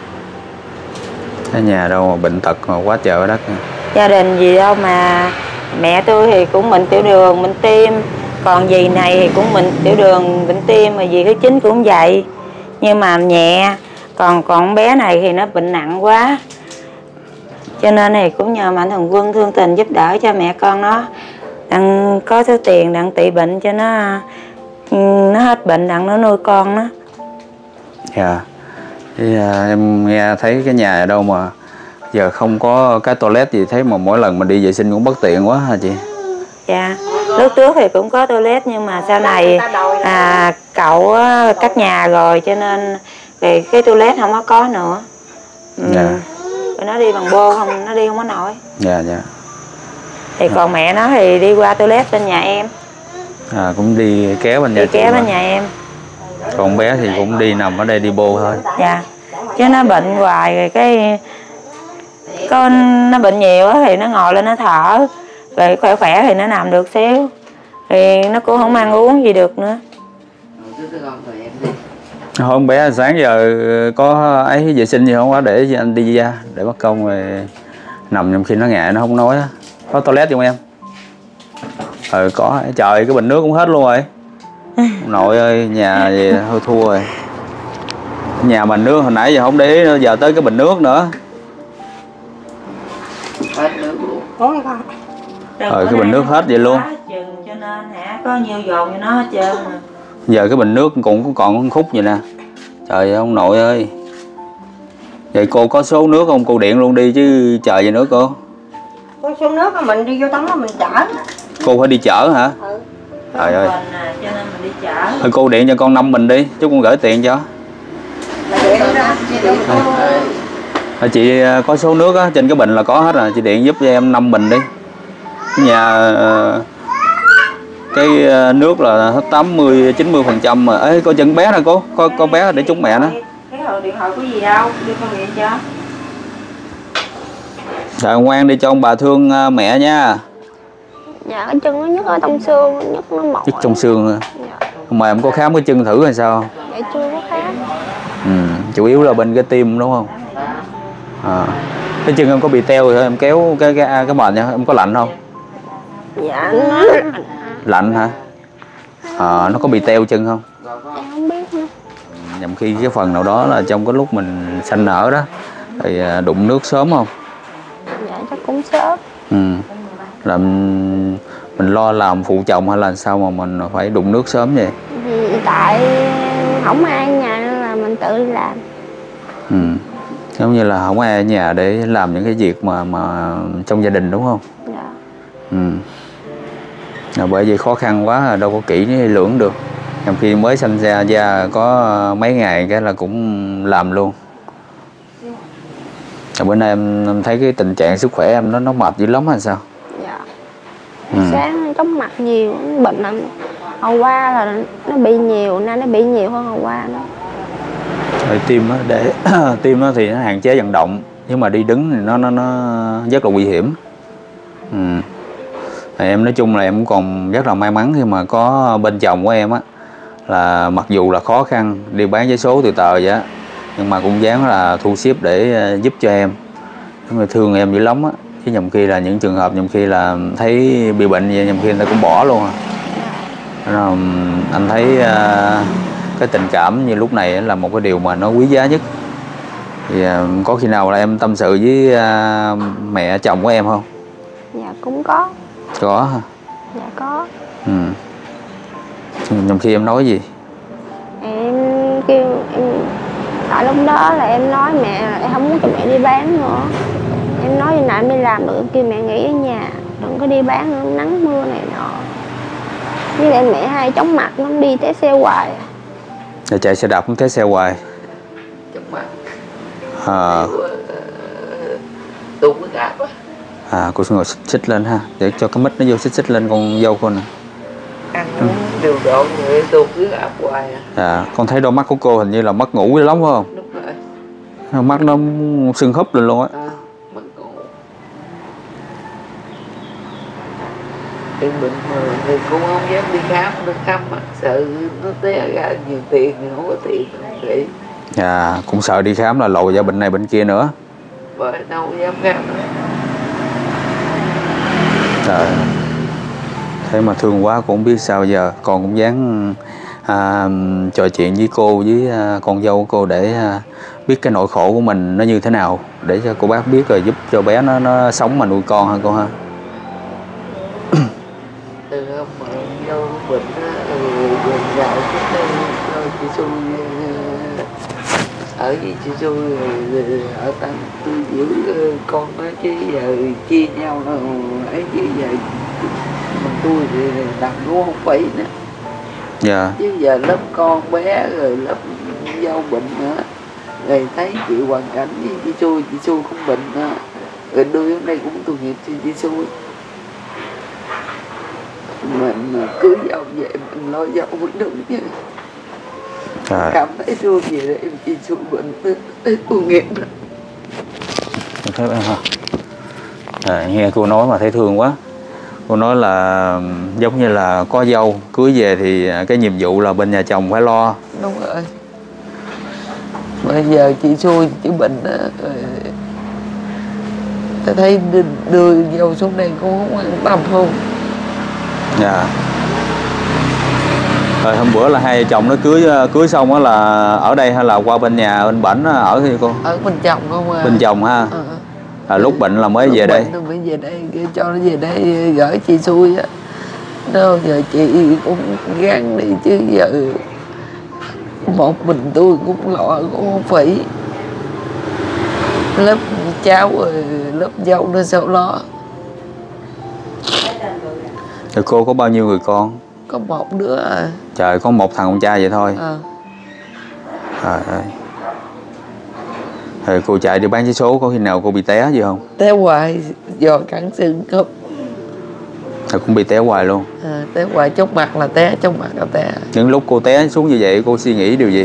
Cái nhà đâu mà bệnh tật mà quá trời ở đất. Gia đình gì đâu mà mẹ tôi thì cũng bệnh tiểu đường, bệnh tim. Còn dì này thì cũng bệnh tiểu đường, bệnh tim, mà dì thứ chín cũng vậy. Nhưng mà nhẹ. Còn con bé này thì nó bệnh nặng quá. Cho nên thì cũng nhờ Mạnh Thường Quân thương tình giúp đỡ cho mẹ con nó. Đặng có số tiền đặng trị bệnh cho nó nó hết bệnh đặng nó nuôi con nó. Dạ. Thì à, em nghe thấy cái nhà ở đâu mà giờ không có cái toilet gì, thấy mà mỗi lần mình đi vệ sinh cũng bất tiện quá hả chị? Dạ. Lúc trước thì cũng có toilet nhưng mà sau này à, cậu cắt nhà rồi cho nên thì cái toilet không có có nữa. Ừ. Dạ. Rồi nó đi bằng bô không, nó đi không có nổi. Dạ dạ. Thì còn mẹ nó thì đi qua toilet bên nhà em. À, cũng đi kéo bên nhà đi chị kéo mà. bên nhà em. Còn bé thì cũng đi nằm ở đây đi bô thôi. Dạ. Chứ nó bệnh hoài rồi cái con nó bệnh nhiều thì nó ngồi lên nó thở. Rồi khỏe khỏe thì nó nằm được xíu. Thì nó cũng không ăn uống gì được nữa. Hôm bé sáng giờ có ấy vệ sinh gì không quá để cho anh đi ra để bắt công rồi nằm trong khi nó ngại nó không nói á. Có toilet không em? Ừ có. Trời cái bình nước cũng hết luôn rồi. Nội ơi nhà gì thôi thua rồi. Nhà mình nước hồi nãy giờ không để ý nữa, giờ tới cái bình nước nữa. Hết nước luôn. Uống con. Ừ cái bình nước hết vậy luôn. Cho nên hả có nhiều dồn cho nó hết trơn. Giờ cái bình nước cũng còn con khúc vậy nè. Trời ơi ông nội ơi. Vậy cô có số nước không? Cô điện luôn đi chứ chờ gì nữa cô? Có số nước mình đi vô tắm đó mình chở. Cô phải đi chở hả? Ừ. Trời ơi. À, cho nên mình đi chở. Thôi cô điện cho con năm bình đi, chú con gửi tiền cho. À, chị có số nước á, trên cái bình là có hết rồi, chị điện giúp cho em năm bình đi. Nhà cái nước là hết tám mươi chín mươi phần trăm mà. Ê có chân bé nè cô, có có bé để trúng mẹ nó. Cái hồ điện thoại có gì đâu, đi con điện cho. Rồi ngoan đi cho ông bà thương mẹ nha. Dạ cái chân nó nhức ở trong xương, nhức nó mỏi. Nhức trong xương. Dạ. Mà em có khám cái chân thử hay sao? Dạ chưa có khám. Ừ, chủ yếu là bên cái tim đúng không? À, cái chân em có bị teo rồi em kéo cái cái cái mền nha, em có lạnh không? Dạ nó Lạnh hả? À, nó có bị teo chân không? em không biết nữa. Nhằm khi cái phần nào đó là trong cái lúc mình sanh nở đó thì đụng nước sớm không? Dạ chắc cũng sớm. Ừ. Là mình lo làm phụ chồng hay là sao mà mình phải đụng nước sớm vậy? Vì tại không ai ở nhà nên là mình tự đi làm. Ừ. Giống như là không ai ở nhà để làm những cái việc mà mà trong gia đình đúng không? Dạ. Ừ. Là bởi vì khó khăn quá đâu có kỹ lưỡng được. Trong khi mới sanh ra ra có mấy ngày cái là cũng làm luôn. Rồi bữa nay em, em thấy cái tình trạng sức khỏe em nó nó mệt dữ lắm hay sao? Dạ. Ừ. Sáng chóng mặt nhiều, bệnh lắm. Hồi qua là nó bị nhiều, nay nó bị nhiều hơn hồi qua nữa. Rồi tim nó để tim nó thì nó hạn chế vận động, nhưng mà đi đứng thì nó nó nó rất là nguy hiểm. Ừ. Thì em nói chung là em cũng còn rất là may mắn khi mà có bên chồng của em á, là mặc dù là khó khăn đi bán vé số từ tờ vậy á, nhưng mà cũng dám là thu xếp để giúp cho em. Nhưng mà thương em dữ lắm á, chứ nhầm khi là những trường hợp nhầm khi là thấy bị bệnh vậy nhầm khi người ta cũng bỏ luôn à. Nên anh thấy uh, cái tình cảm như lúc này là một cái điều mà nó quý giá nhất. Thì uh, có khi nào là em tâm sự với uh, mẹ chồng của em không? Dạ cũng có. Có hả? Dạ có. Ừ. Nhầm khi em nói gì? Em kêu em tại lúc đó là em nói mẹ là em không muốn cho mẹ đi bán nữa. Em nói như này em đi làm được, kêu mẹ nghỉ ở nhà, đừng có đi bán nữa, nắng mưa này nọ. Với lại mẹ hay chóng mặt nó đi té xe hoài. Rồi chạy xe đạp cũng té xe hoài. Chóng mặt. À. À, cô ngồi xích, xích lên ha, để cho cái mic nó vô xích xích lên con dâu cô nè. Ăn uống điều độ người tôi cứ áp hoài à. Dạ, con thấy đôi mắt của cô hình như là mất ngủ lắm phải không? Đúng rồi. Mắt nó sưng húp lên luôn á. À, mất ngủ. Thì bệnh thì cũng không dám đi khám, nó khám mặt sợ nó té ra nhiều tiền thì không có tiền không nghĩ. Dạ, cũng sợ đi khám là lòi ra bệnh này bệnh kia nữa. Bởi đâu dám khám nữa. Trời, thế mà thương quá cũng không biết sao giờ. Con cũng dáng à, trò chuyện với cô với à, con dâu của cô để à, biết cái nỗi khổ của mình nó như thế nào, để cho cô bác biết rồi giúp cho bé nó nó sống mà nuôi con ha cô ha. Từ hôm mà dâu bệnh á, rồi dạo trước đây cho chị Xui ở với chị Xui rồi ở tạm tôi giữ con đó, chứ giờ chia nhau nó ấy, chứ giờ mình tôi thì làm cũng không phải nữa. Dạ. Chứ giờ lớp con bé rồi lớp dâu bệnh nữa, rồi thấy chị hoàn cảnh với chị Xui, chị Xui không bệnh nữa, rồi đưa hôm nay cũng tội nghiệp cho chị Xui. Mình cưới dâu về mình lo dâu vẫn đúng chứ. Trời. Cảm thấy thương gì đấy em chị Xui bệnh thấy tội nghiệp đó. Thấy hả? À, nghe cô nói mà thấy thương quá. Cô nói là giống như là có dâu cưới về thì cái nhiệm vụ là bên nhà chồng phải lo. Đúng rồi. Bây giờ chị Xui chị bệnh đó, rồi ta thấy đưa, đưa dâu xuống đây cũng không an tâm không. Dạ. Rồi hôm bữa là hai chồng nó cưới cưới xong á là ở đây hay là qua bên nhà bên bển ở thì cô? Ở bên chồng không à. Bên chồng ha. Ờ. À, lúc bệnh là mới lúc về đây. Nó mới về đây cho nó về đây gửi chị Xui á. Đâu giờ chị cũng gắng đi chứ giờ một mình tôi cũng lo cũng không phải. Lớp cháu rồi lớp dâu nó sao lo. Rồi cô có bao nhiêu người con? Có một đứa à. Trời, có một thằng con trai vậy thôi. À. Trời ơi. Rồi cô chạy đi bán vé số có khi nào cô bị té gì không? Té hoài do cắn xương khớp. Rồi cũng bị té hoài luôn. À, té hoài chốc mặt là té, chốc mặt là té. Những lúc cô té xuống như vậy cô suy nghĩ điều gì?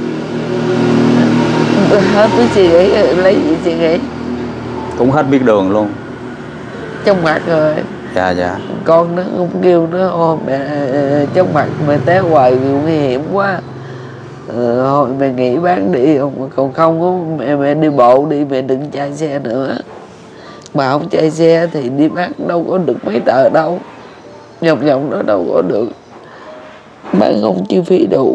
Hết biết suy nghĩ, lấy gì suy nghĩ. Cũng hết biết đường luôn. Trong mặt rồi. Dạ dạ. Con nó cũng kêu nó ô mẹ trong mặt mẹ té hoài nguy hiểm quá. Ờ, thôi mẹ nghĩ bán đi, còn không có mẹ mẹ đi bộ đi, mẹ đừng chạy xe nữa. Mà không chạy xe thì đi bán đâu có được mấy tờ đâu, vòng vòng đó đâu có được, bán không chi phí đủ.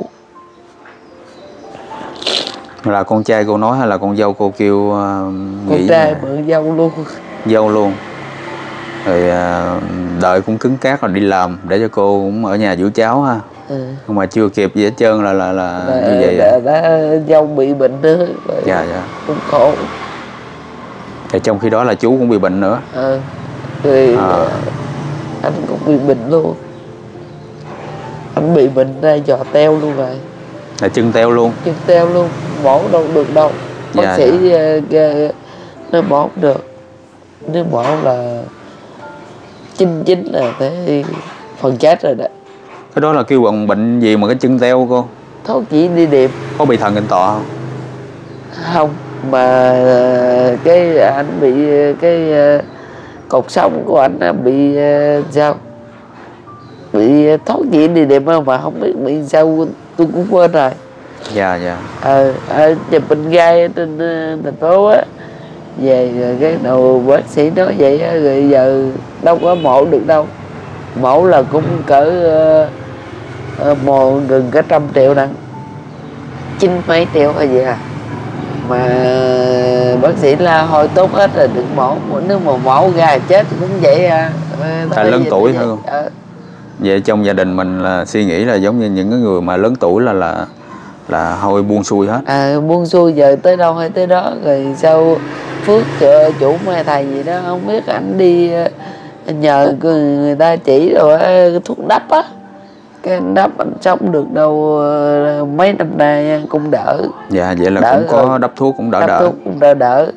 Là con trai cô nói hay là con dâu cô kêu uh, con trai mượn dâu luôn. Dâu luôn. Rồi uh, đợi cũng cứng cáp rồi đi làm để cho cô cũng ở nhà giữ cháu ha. Ừ. Nhưng mà chưa kịp gì hết trơn là là là đã, như vậy. Đã, đã, dâu bị bệnh nữa. Dạ dạ. Cũng khổ. Thì trong khi đó là chú cũng bị bệnh nữa. Ừ. Rồi à. Anh cũng bị bệnh luôn. Anh bị bệnh ra giò teo luôn rồi. Là chân teo luôn. Chân teo luôn, mổ đâu được đâu. Bác dạ, sĩ dạ. Nó mổ không được. Nếu mổ là chín chín là thế phần chết rồi đó. Cái đó là kêu bằng bệnh gì mà cái chân teo cô? Thốt chỉ đi điệp. Có bị thần kinh tọa không? Không, mà cái anh bị cái cột sống của anh bị sao? Bị thoát chỉ đi điệp mà không biết bị sao tôi cũng quên rồi. Dạ dạ. Ờ, ở Bình Gai trên thành phố á, về rồi cái đầu bác sĩ nói vậy á, rồi giờ đâu có mổ được đâu. Mổ là cũng cỡ uh, một gần cả trăm triệu đặng, chín mấy triệu hay gì à. Mà bác sĩ la hồi tốt hết rồi đừng mổ, nếu mà mổ ra chết cũng vậy à. Tại lớn tuổi thôi. Ờ. Vậy trong gia đình mình là suy nghĩ là giống như những cái người mà lớn tuổi là là là thôi buông xuôi hết. À, buông xuôi giờ tới đâu hay tới đó, rồi sau Phước chủ mai thầy gì đó không biết, anh đi nhờ người ta chỉ rồi thuốc đắp á, cái anh đắp anh sống được đâu mấy năm nay cũng đỡ. Dạ vậy là đỡ cũng có đắp thuốc cũng đỡ đắp đỡ. Thuốc cũng đỡ đỡ.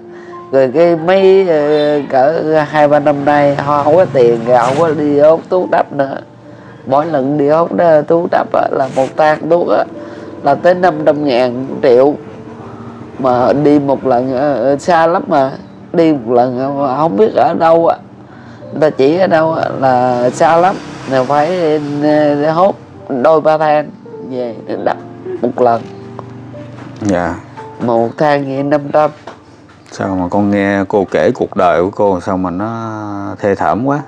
Rồi cái mấy cỡ hai ba năm nay họ không có tiền, không có đi hốt thuốc đắp nữa. Mỗi lần đi hốt đó, thuốc đắp á, là một thang thuốc á, là tới năm trăm ngàn triệu. Mà đi một lần xa lắm, mà đi một lần không biết ở đâu á, người ta chỉ ở đâu á, là xa lắm, là phải để hốt đôi ba thang về để đắp một lần. Dạ. Mà một thang vậy năm trăm. Sao mà con nghe cô kể cuộc đời của cô sao mà nó thê thảm quá.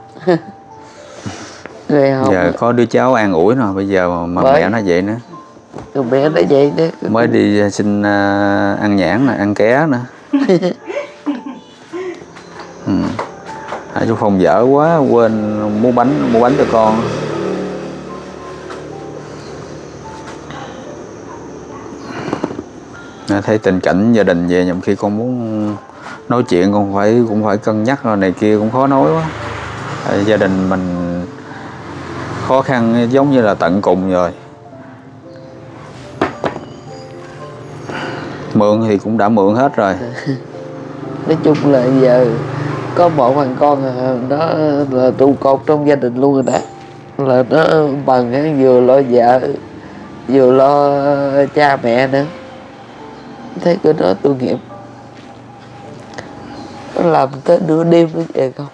Giờ có đứa cháu an ủi rồi, bây giờ mà, mà mẹ nó vậy nữa. Rồi mẹ nó vậy nữa. Mới đi xin uh, ăn nhãn nè, ăn ké nữa. Ừ. À, chú Phong dở quá, quên mua bánh mua bánh cho con. À, thấy tình cảnh gia đình về, nhầm khi con muốn nói chuyện con phải cũng phải cân nhắc rồi này kia, cũng khó nói quá. À, gia đình mình khó khăn giống như là tận cùng rồi. Mượn thì cũng đã mượn hết rồi. Nói chung là giờ có một thằng con đó là trụ cột trong gia đình luôn rồi đó. Là nó bằng vừa lo vợ vừa lo cha mẹ nữa. Thấy cái đó tội nghiệp. Nó làm tới nửa đêm nó về không.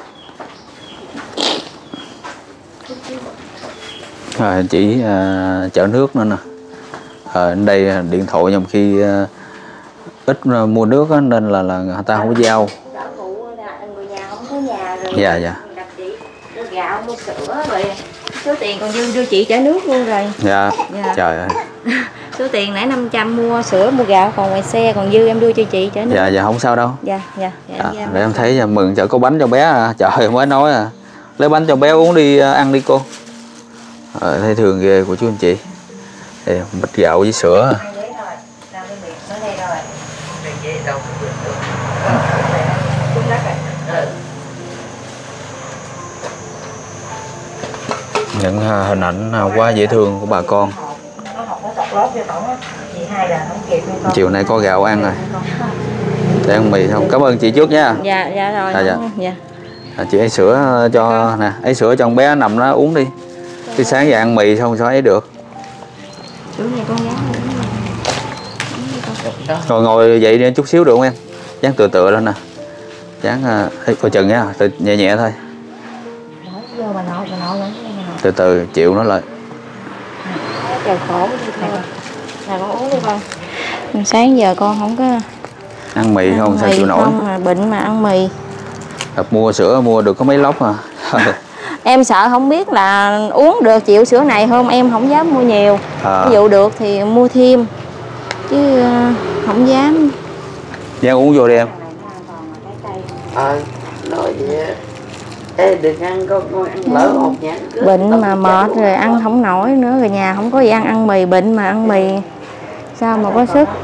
Rồi chỉ uh, chở nước nữa nè. Ở đây điện thoại nhầm khi uh, ít mua nước á, nên là là người ta không có giao. Người nhà không có nhà rồi. Dạ dạ. Đặt chị mua gạo mua sữa rồi số tiền còn dư đưa chị trả nước luôn rồi. Dạ. Dạ. Trời ơi. Số tiền nãy năm trăm mua sữa mua gạo, còn ngoài xe còn dư em đưa cho chị trả nước. Dạ dạ không sao đâu. Dạ dạ. Dạ, dạ. Để em thấy dạ, mừng chợ có bánh cho bé à. Trời mới nói à. Lấy bánh cho bé uống đi, ăn đi cô. Ờ, thấy thường ghê của chú anh chị. Đây, bịch gạo với sữa. Những hình ảnh quá dễ thương của bà con. Chiều nay có gạo ăn rồi. Để ăn mì không? Cảm ơn chị trước nha. Dạ dạ rồi. À, dạ. Dạ. À, chị ấy sữa cho nè, ấy sữa cho con bé nằm nó uống đi. Cái sáng giờ ăn mì xong sao ấy được. Rồi ngồi dậy đi chút xíu được không em? Dán tựa tựa lên nè. Dán uh, coi chừng nha, từ, nhẹ nhẹ thôi. Từ từ chịu nó lại. Trời khổ. Này con uống đi con. Sáng giờ con không có ăn mì ăn không mì sao chịu nổi. Mà bệnh mà ăn mì. Gặp mua sữa mua được có mấy lốc à. Em sợ không biết là uống được chịu sữa này không, em không dám mua nhiều. À. Ví dụ được thì mua thêm chứ không dám. Dám uống vô đi em. Ờ, nói vậy. Ê, đừng ăn con, con ăn lỡ một nhãn. Bệnh mà mệt rồi ăn không nổi nữa, rồi nhà không có gì ăn, ăn mì, bệnh mà ăn mì sao mà có sức.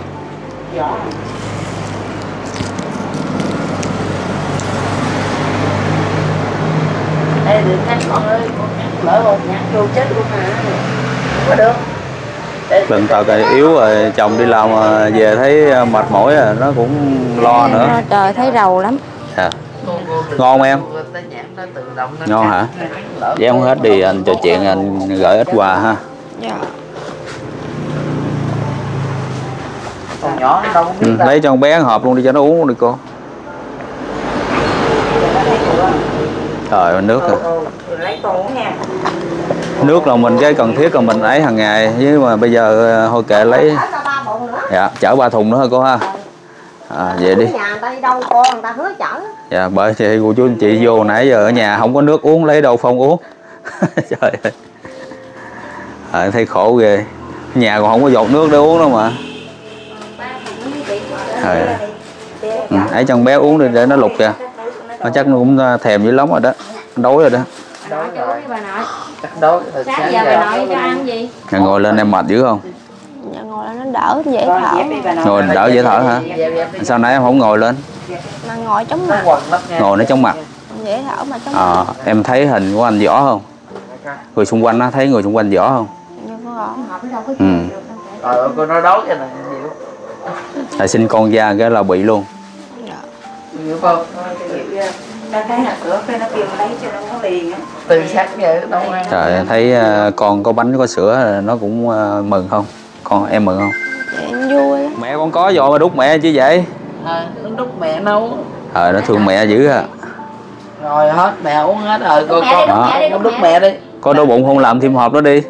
Ê, đừng ăn con ơi, con ăn lỡ một nhãn vô chết luôn mà. Không có được. Lần tật là yếu rồi, chồng đi làm về thấy mệt mỏi rồi, nó cũng lo nữa. Trời thấy rầu lắm. À. Ngon không em? Ngon hả? Vậy không hết đi anh trò chuyện, anh gửi ít quà ha. Dạ. Con nhỏ đâu biết. Ừ, lấy cho con bé hộp luôn đi cho nó uống luôn đi cô. Trời ơi, nước rồi. Nước là mình cái cần thiết là mình ấy hàng ngày, chứ mà bây giờ thôi kệ lấy. Dạ, chở ba thùng nữa thôi cô ha. À, vậy đi. Nhà người ta đi đâu con, người ta hứa chở. Dạ, bởi chị cô chú anh chị vô nãy giờ ở nhà không có nước uống, lấy đâu Phong uống. Trời ơi. À, thấy khổ ghê. Nhà còn không có giọt nước để uống đâu mà. Trời ơi. Ừ, ấy cho con bé uống đi để nó lục kìa. Nó chắc nó cũng thèm dữ lắm rồi đó. Đói rồi đó. Đói rồi. Đói rồi. Sáng giờ bà nội cho ăn gì? Nhà ngồi lên em mệt dữ không? Dạ ngồi lên nó đỡ dễ thở. Ngồi đỡ dễ thở hả? Sao nãy em không ngồi lên? Mà ngồi chống mặt. Ngồi nó chống mặt. Dễ thở mà chống À, mặt. em thấy hình của anh Võ không? Người xung quanh á, thấy người xung quanh Võ không? Ừ. Ờ, cô nói đói cái này. Tại sinh con ra cái là bị luôn. Dạ. hiểu không? Nó thấy là sữa cái nó kêu lấy cho nó có liền á. Từ sắc vậy đâu ăn. Trời, thấy uh, con có bánh có sữa nó cũng uh, mừng không? Con em mừng không? Dạ, em vui lắm. Mẹ con có vợ mà đút mẹ chứ vậy? À, nó đút mẹ nấu. Ờ, nó thương mẹ dữ à. Rồi hết mẹ uống hết rồi, con con con đút mẹ đi. Có đau bụng không làm thêm hộp đó đi.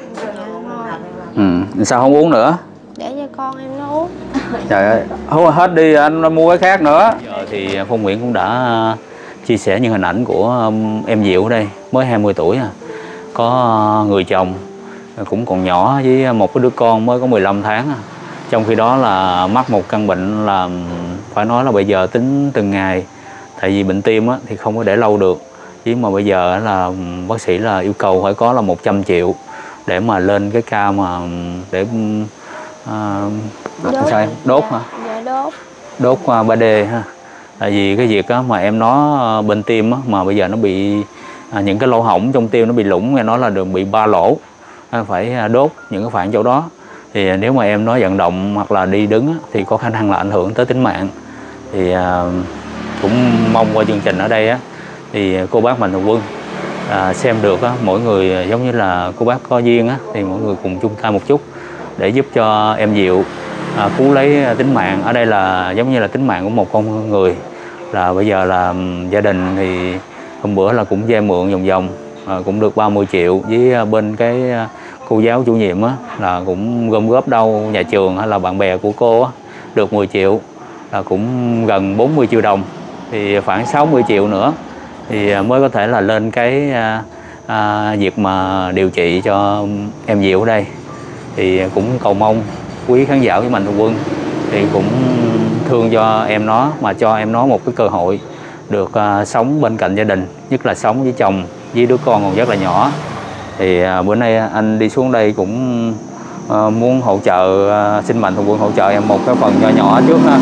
Ừ, sao không uống nữa? Để cho con em nó uống. Trời ơi, hết đi anh mua cái khác nữa. Giờ thì Phong Nguyễn cũng đã chia sẻ những hình ảnh của em Diệu ở đây, mới hai mươi tuổi à. Có người chồng cũng còn nhỏ với một cái đứa con mới có mười lăm tháng à. Trong khi đó là mắc một căn bệnh là phải nói là bây giờ tính từng ngày. Tại vì bệnh tim á, thì không có để lâu được. Chứ mà bây giờ là bác sĩ là yêu cầu phải có là một trăm triệu để mà lên cái ca mà để à, đốt. Sao em? Đốt hả? Dạ đốt. Đốt qua ba D ha. Tại vì cái việc á, mà em nó bên tim á, mà bây giờ nó bị à, những cái lỗ hổng trong tim nó bị lủng, nghe nói là đường bị ba lỗ, phải đốt những cái phản chỗ đó. Thì nếu mà em nó vận động hoặc là đi đứng á, thì có khả năng là ảnh hưởng tới tính mạng. Thì à, cũng mong qua chương trình ở đây á, thì cô bác Mạnh Thường Quân à, xem được á, mỗi người giống như là cô bác có duyên á, thì mỗi người cùng chung tay một chút để giúp cho em Diệu à, cứu lấy tính mạng. Ở đây là giống như là tính mạng của một con người. Là bây giờ là um, gia đình thì hôm bữa là cũng vay mượn vòng vòng à, cũng được ba mươi triệu với bên cái cô giáo chủ nhiệm á, là cũng gom góp đâu nhà trường hay là bạn bè của cô á, được mười triệu, là cũng gần bốn mươi triệu đồng, thì khoảng sáu mươi triệu nữa thì mới có thể là lên cái à, à, việc mà điều trị cho em Diệu ở đây. Thì cũng cầu mong quý khán giả với Mạnh Thường Quân thì cũng thương cho em nó, mà cho em nó một cái cơ hội được à, sống bên cạnh gia đình, nhất là sống với chồng với đứa con còn rất là nhỏ. Thì à, bữa nay anh đi xuống đây cũng à, muốn hỗ trợ, à, xin Mạnh Thường Quân hỗ trợ em một cái phần nho nhỏ trước ha,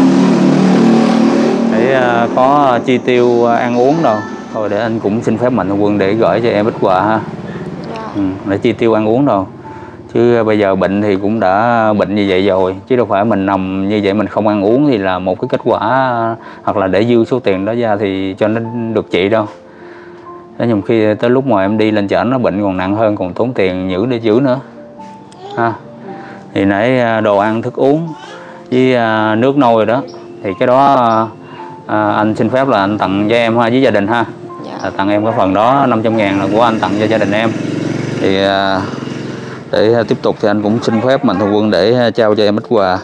để à, có chi tiêu ăn uống đâu. Thôi để anh cũng xin phép Mạnh Thường Quân để gửi cho em ít quà ha. Ừ, để chi tiêu ăn uống đâu. Chứ bây giờ bệnh thì cũng đã bệnh như vậy rồi, chứ đâu phải mình nằm như vậy mình không ăn uống thì là một cái kết quả, hoặc là để dư số tiền đó ra thì cho nó được trị đâu. Thế nhưng khi tới lúc mà em đi lên chợ nó bệnh còn nặng hơn, còn tốn tiền nhữ để giữ nữa ha. Thì nãy đồ ăn thức uống với nước nôi đó, thì cái đó à, anh xin phép là anh tặng cho em ha, với gia đình ha. Dạ. Tặng em cái phần đó năm trăm ngàn là của anh tặng cho gia đình em. Thì để tiếp tục thì anh cũng xin phép Mạnh Thường Quân để trao cho em ít quà.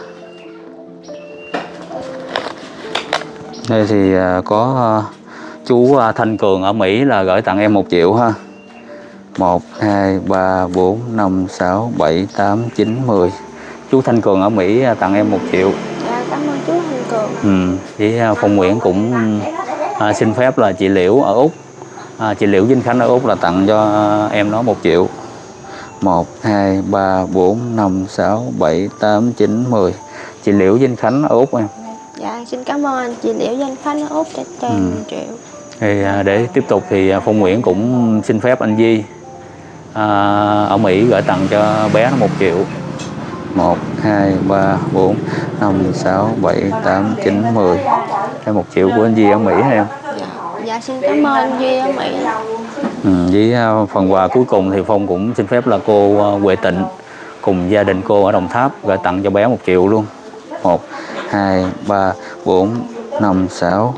Đây thì có chú Thanh Cường ở Mỹ là gửi tặng em một triệu ha. Một, hai, ba, bốn, năm, sáu, bảy, tám, chín, mười. Chú Thanh Cường ở Mỹ tặng em một triệu. Dạ, cảm ơn chú Thanh Cường. Ừ, với Phong Nguyễn cũng à, xin phép là chị Liễu ở Úc, à, chị Liễu Vinh Khánh ở Úc là tặng cho em nó một triệu. Một, hai, ba, bốn, năm, sáu, bảy, tám, chín, mười. Chị Liễu Vinh Khánh ở Úc em. Dạ, xin cảm ơn anh chị Liễu Vinh Khánh ở Úc cho cho em một triệu. Thì để tiếp tục thì Phong Nguyễn cũng xin phép anh Di à, ở Mỹ gửi tặng cho bé nó một triệu. Một, hai, ba, bốn, năm, sáu, bảy, tám, chín, mười. Đây một triệu của anh Di ở Mỹ hả em? Dạ, dạ xin cảm ơn anh Di ở Mỹ. Ừ, với phần quà cuối cùng thì Phong cũng xin phép là cô Huệ Tịnh cùng gia đình cô ở Đồng Tháp gửi tặng cho bé một triệu luôn. Một, hai, ba, bốn, năm, sáu,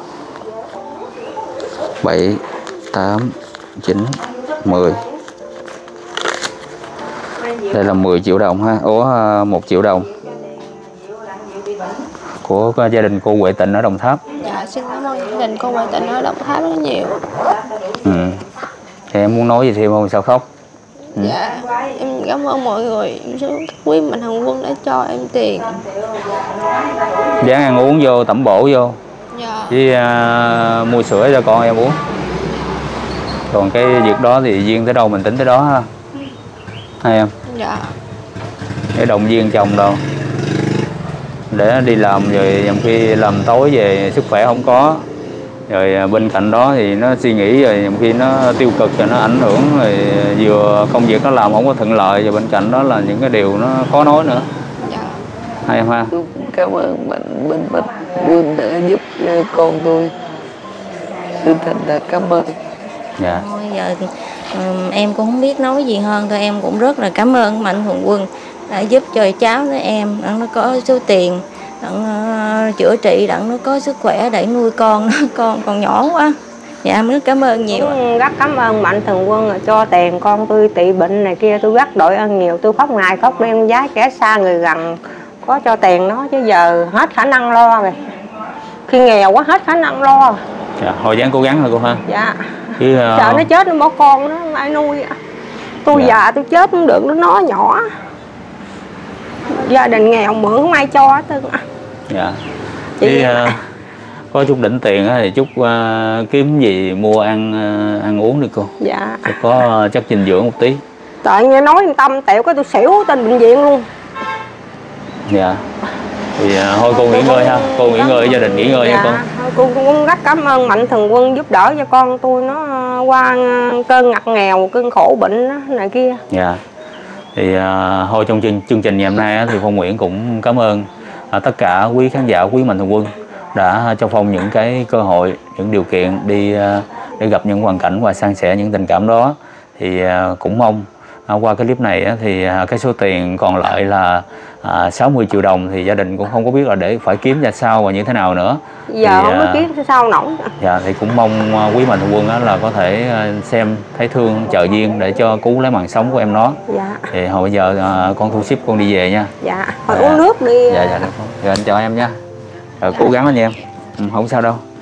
bảy, tám, chín, mười. Đây là mười triệu đồng ha. Ủa một triệu đồng của gia đình cô Huệ Tịnh ở Đồng Tháp. Dạ xin cảm ơn gia đình cô Huệ Tịnh ở Đồng Tháp rất nhiều. Ừ. Thì em muốn nói gì thêm không, sao khóc? Ừ. Dạ em cảm ơn mọi người, quý Mạnh Thường Quân đã cho em tiền. Dán ăn uống vô, tẩm bổ vô. Dạ. Với uh, mua sữa cho con em uống. Còn cái việc đó thì duyên tới đâu mình tính tới đó ha. Hay em? Dạ. Để động viên chồng đâu, để đi làm rồi nhầm khi làm tối về sức khỏe không có, rồi bên cạnh đó thì nó suy nghĩ, rồi nhầm khi nó tiêu cực rồi nó ảnh hưởng, rồi vừa công việc nó làm không có thuận lợi, rồi bên cạnh đó là những cái điều nó khó nói nữa. Dạ. Hay em ha? Cảm ơn bạn bên Bạch Quân đã giúp con tôi thành là cảm ơn. Dạ. Thôi giờ um, em cũng không biết nói gì hơn thôi, em cũng rất là cảm ơn Mạnh Thường Quân đã giúp cho cháu với em đặng nó có số tiền đặng uh, chữa trị, đặng nó có sức khỏe để nuôi con con còn nhỏ quá. Dạ em rất cảm ơn nhiều. Cũng rất cảm ơn Mạnh Thường Quân cho tiền con tôi trị bệnh này kia, tôi rất đội ơn nhiều. Tôi khóc ngày khóc đêm, giá kẻ xa người gần có cho tiền nó, chứ giờ hết khả năng lo rồi. Khi nghèo quá hết khả năng lo. Dạ, hồi dáng cố gắng thôi cô ha. Dạ. Chứ, uh... sợ nó chết nó bỏ con nó ai nuôi. Tôi dạ. già tôi chết không được, nó nhỏ. Gia đình nghèo mượn không ai cho hết. Dạ. Chứ, uh... có chút đỉnh tiền thì chút uh, kiếm gì mua ăn uh, ăn uống đi cô. Dạ. Để có uh, chất dinh dưỡng một tí. Tại nghe nói tâm tẹo có tôi xỉu tên bệnh viện luôn. Dạ. Thì uh, thôi cô nghỉ ngơi ha, cô nghỉ ngơi, gia đình nghỉ ngơi dạ. nha con. Cô cũng rất cảm ơn Mạnh Thường Quân giúp đỡ cho con tôi nó qua cơn ngặt nghèo, cơn khổ bệnh đó, này kia. Dạ. Thì uh, thôi trong chương, chương trình ngày hôm nay thì Phong Nguyễn cũng cảm ơn uh, tất cả quý khán giả, quý Mạnh Thường Quân đã cho Phong những cái cơ hội, những điều kiện đi uh, để gặp những hoàn cảnh và san sẻ những tình cảm đó. Thì uh, cũng mong uh, qua cái clip này uh, thì uh, cái số tiền còn lại là uh, sáu mươi triệu đồng thì gia đình cũng không có biết là để phải kiếm ra sao và như thế nào nữa. Giờ thì, không có kiếm sao nổi. Dạ thì cũng mong uh, quý Mạnh Thường Quân uh, là có thể uh, xem thấy thương trợ duyên để cho cứu lấy mạng sống của em nó. Dạ. Thì hồi bây giờ uh, con thu ship con đi về nha. Dạ. Thôi dạ. uống nước đi. Dạ dạ được không? Rồi anh chào em nha. Rồi cố gắng lên nha em. Ừ, không sao đâu.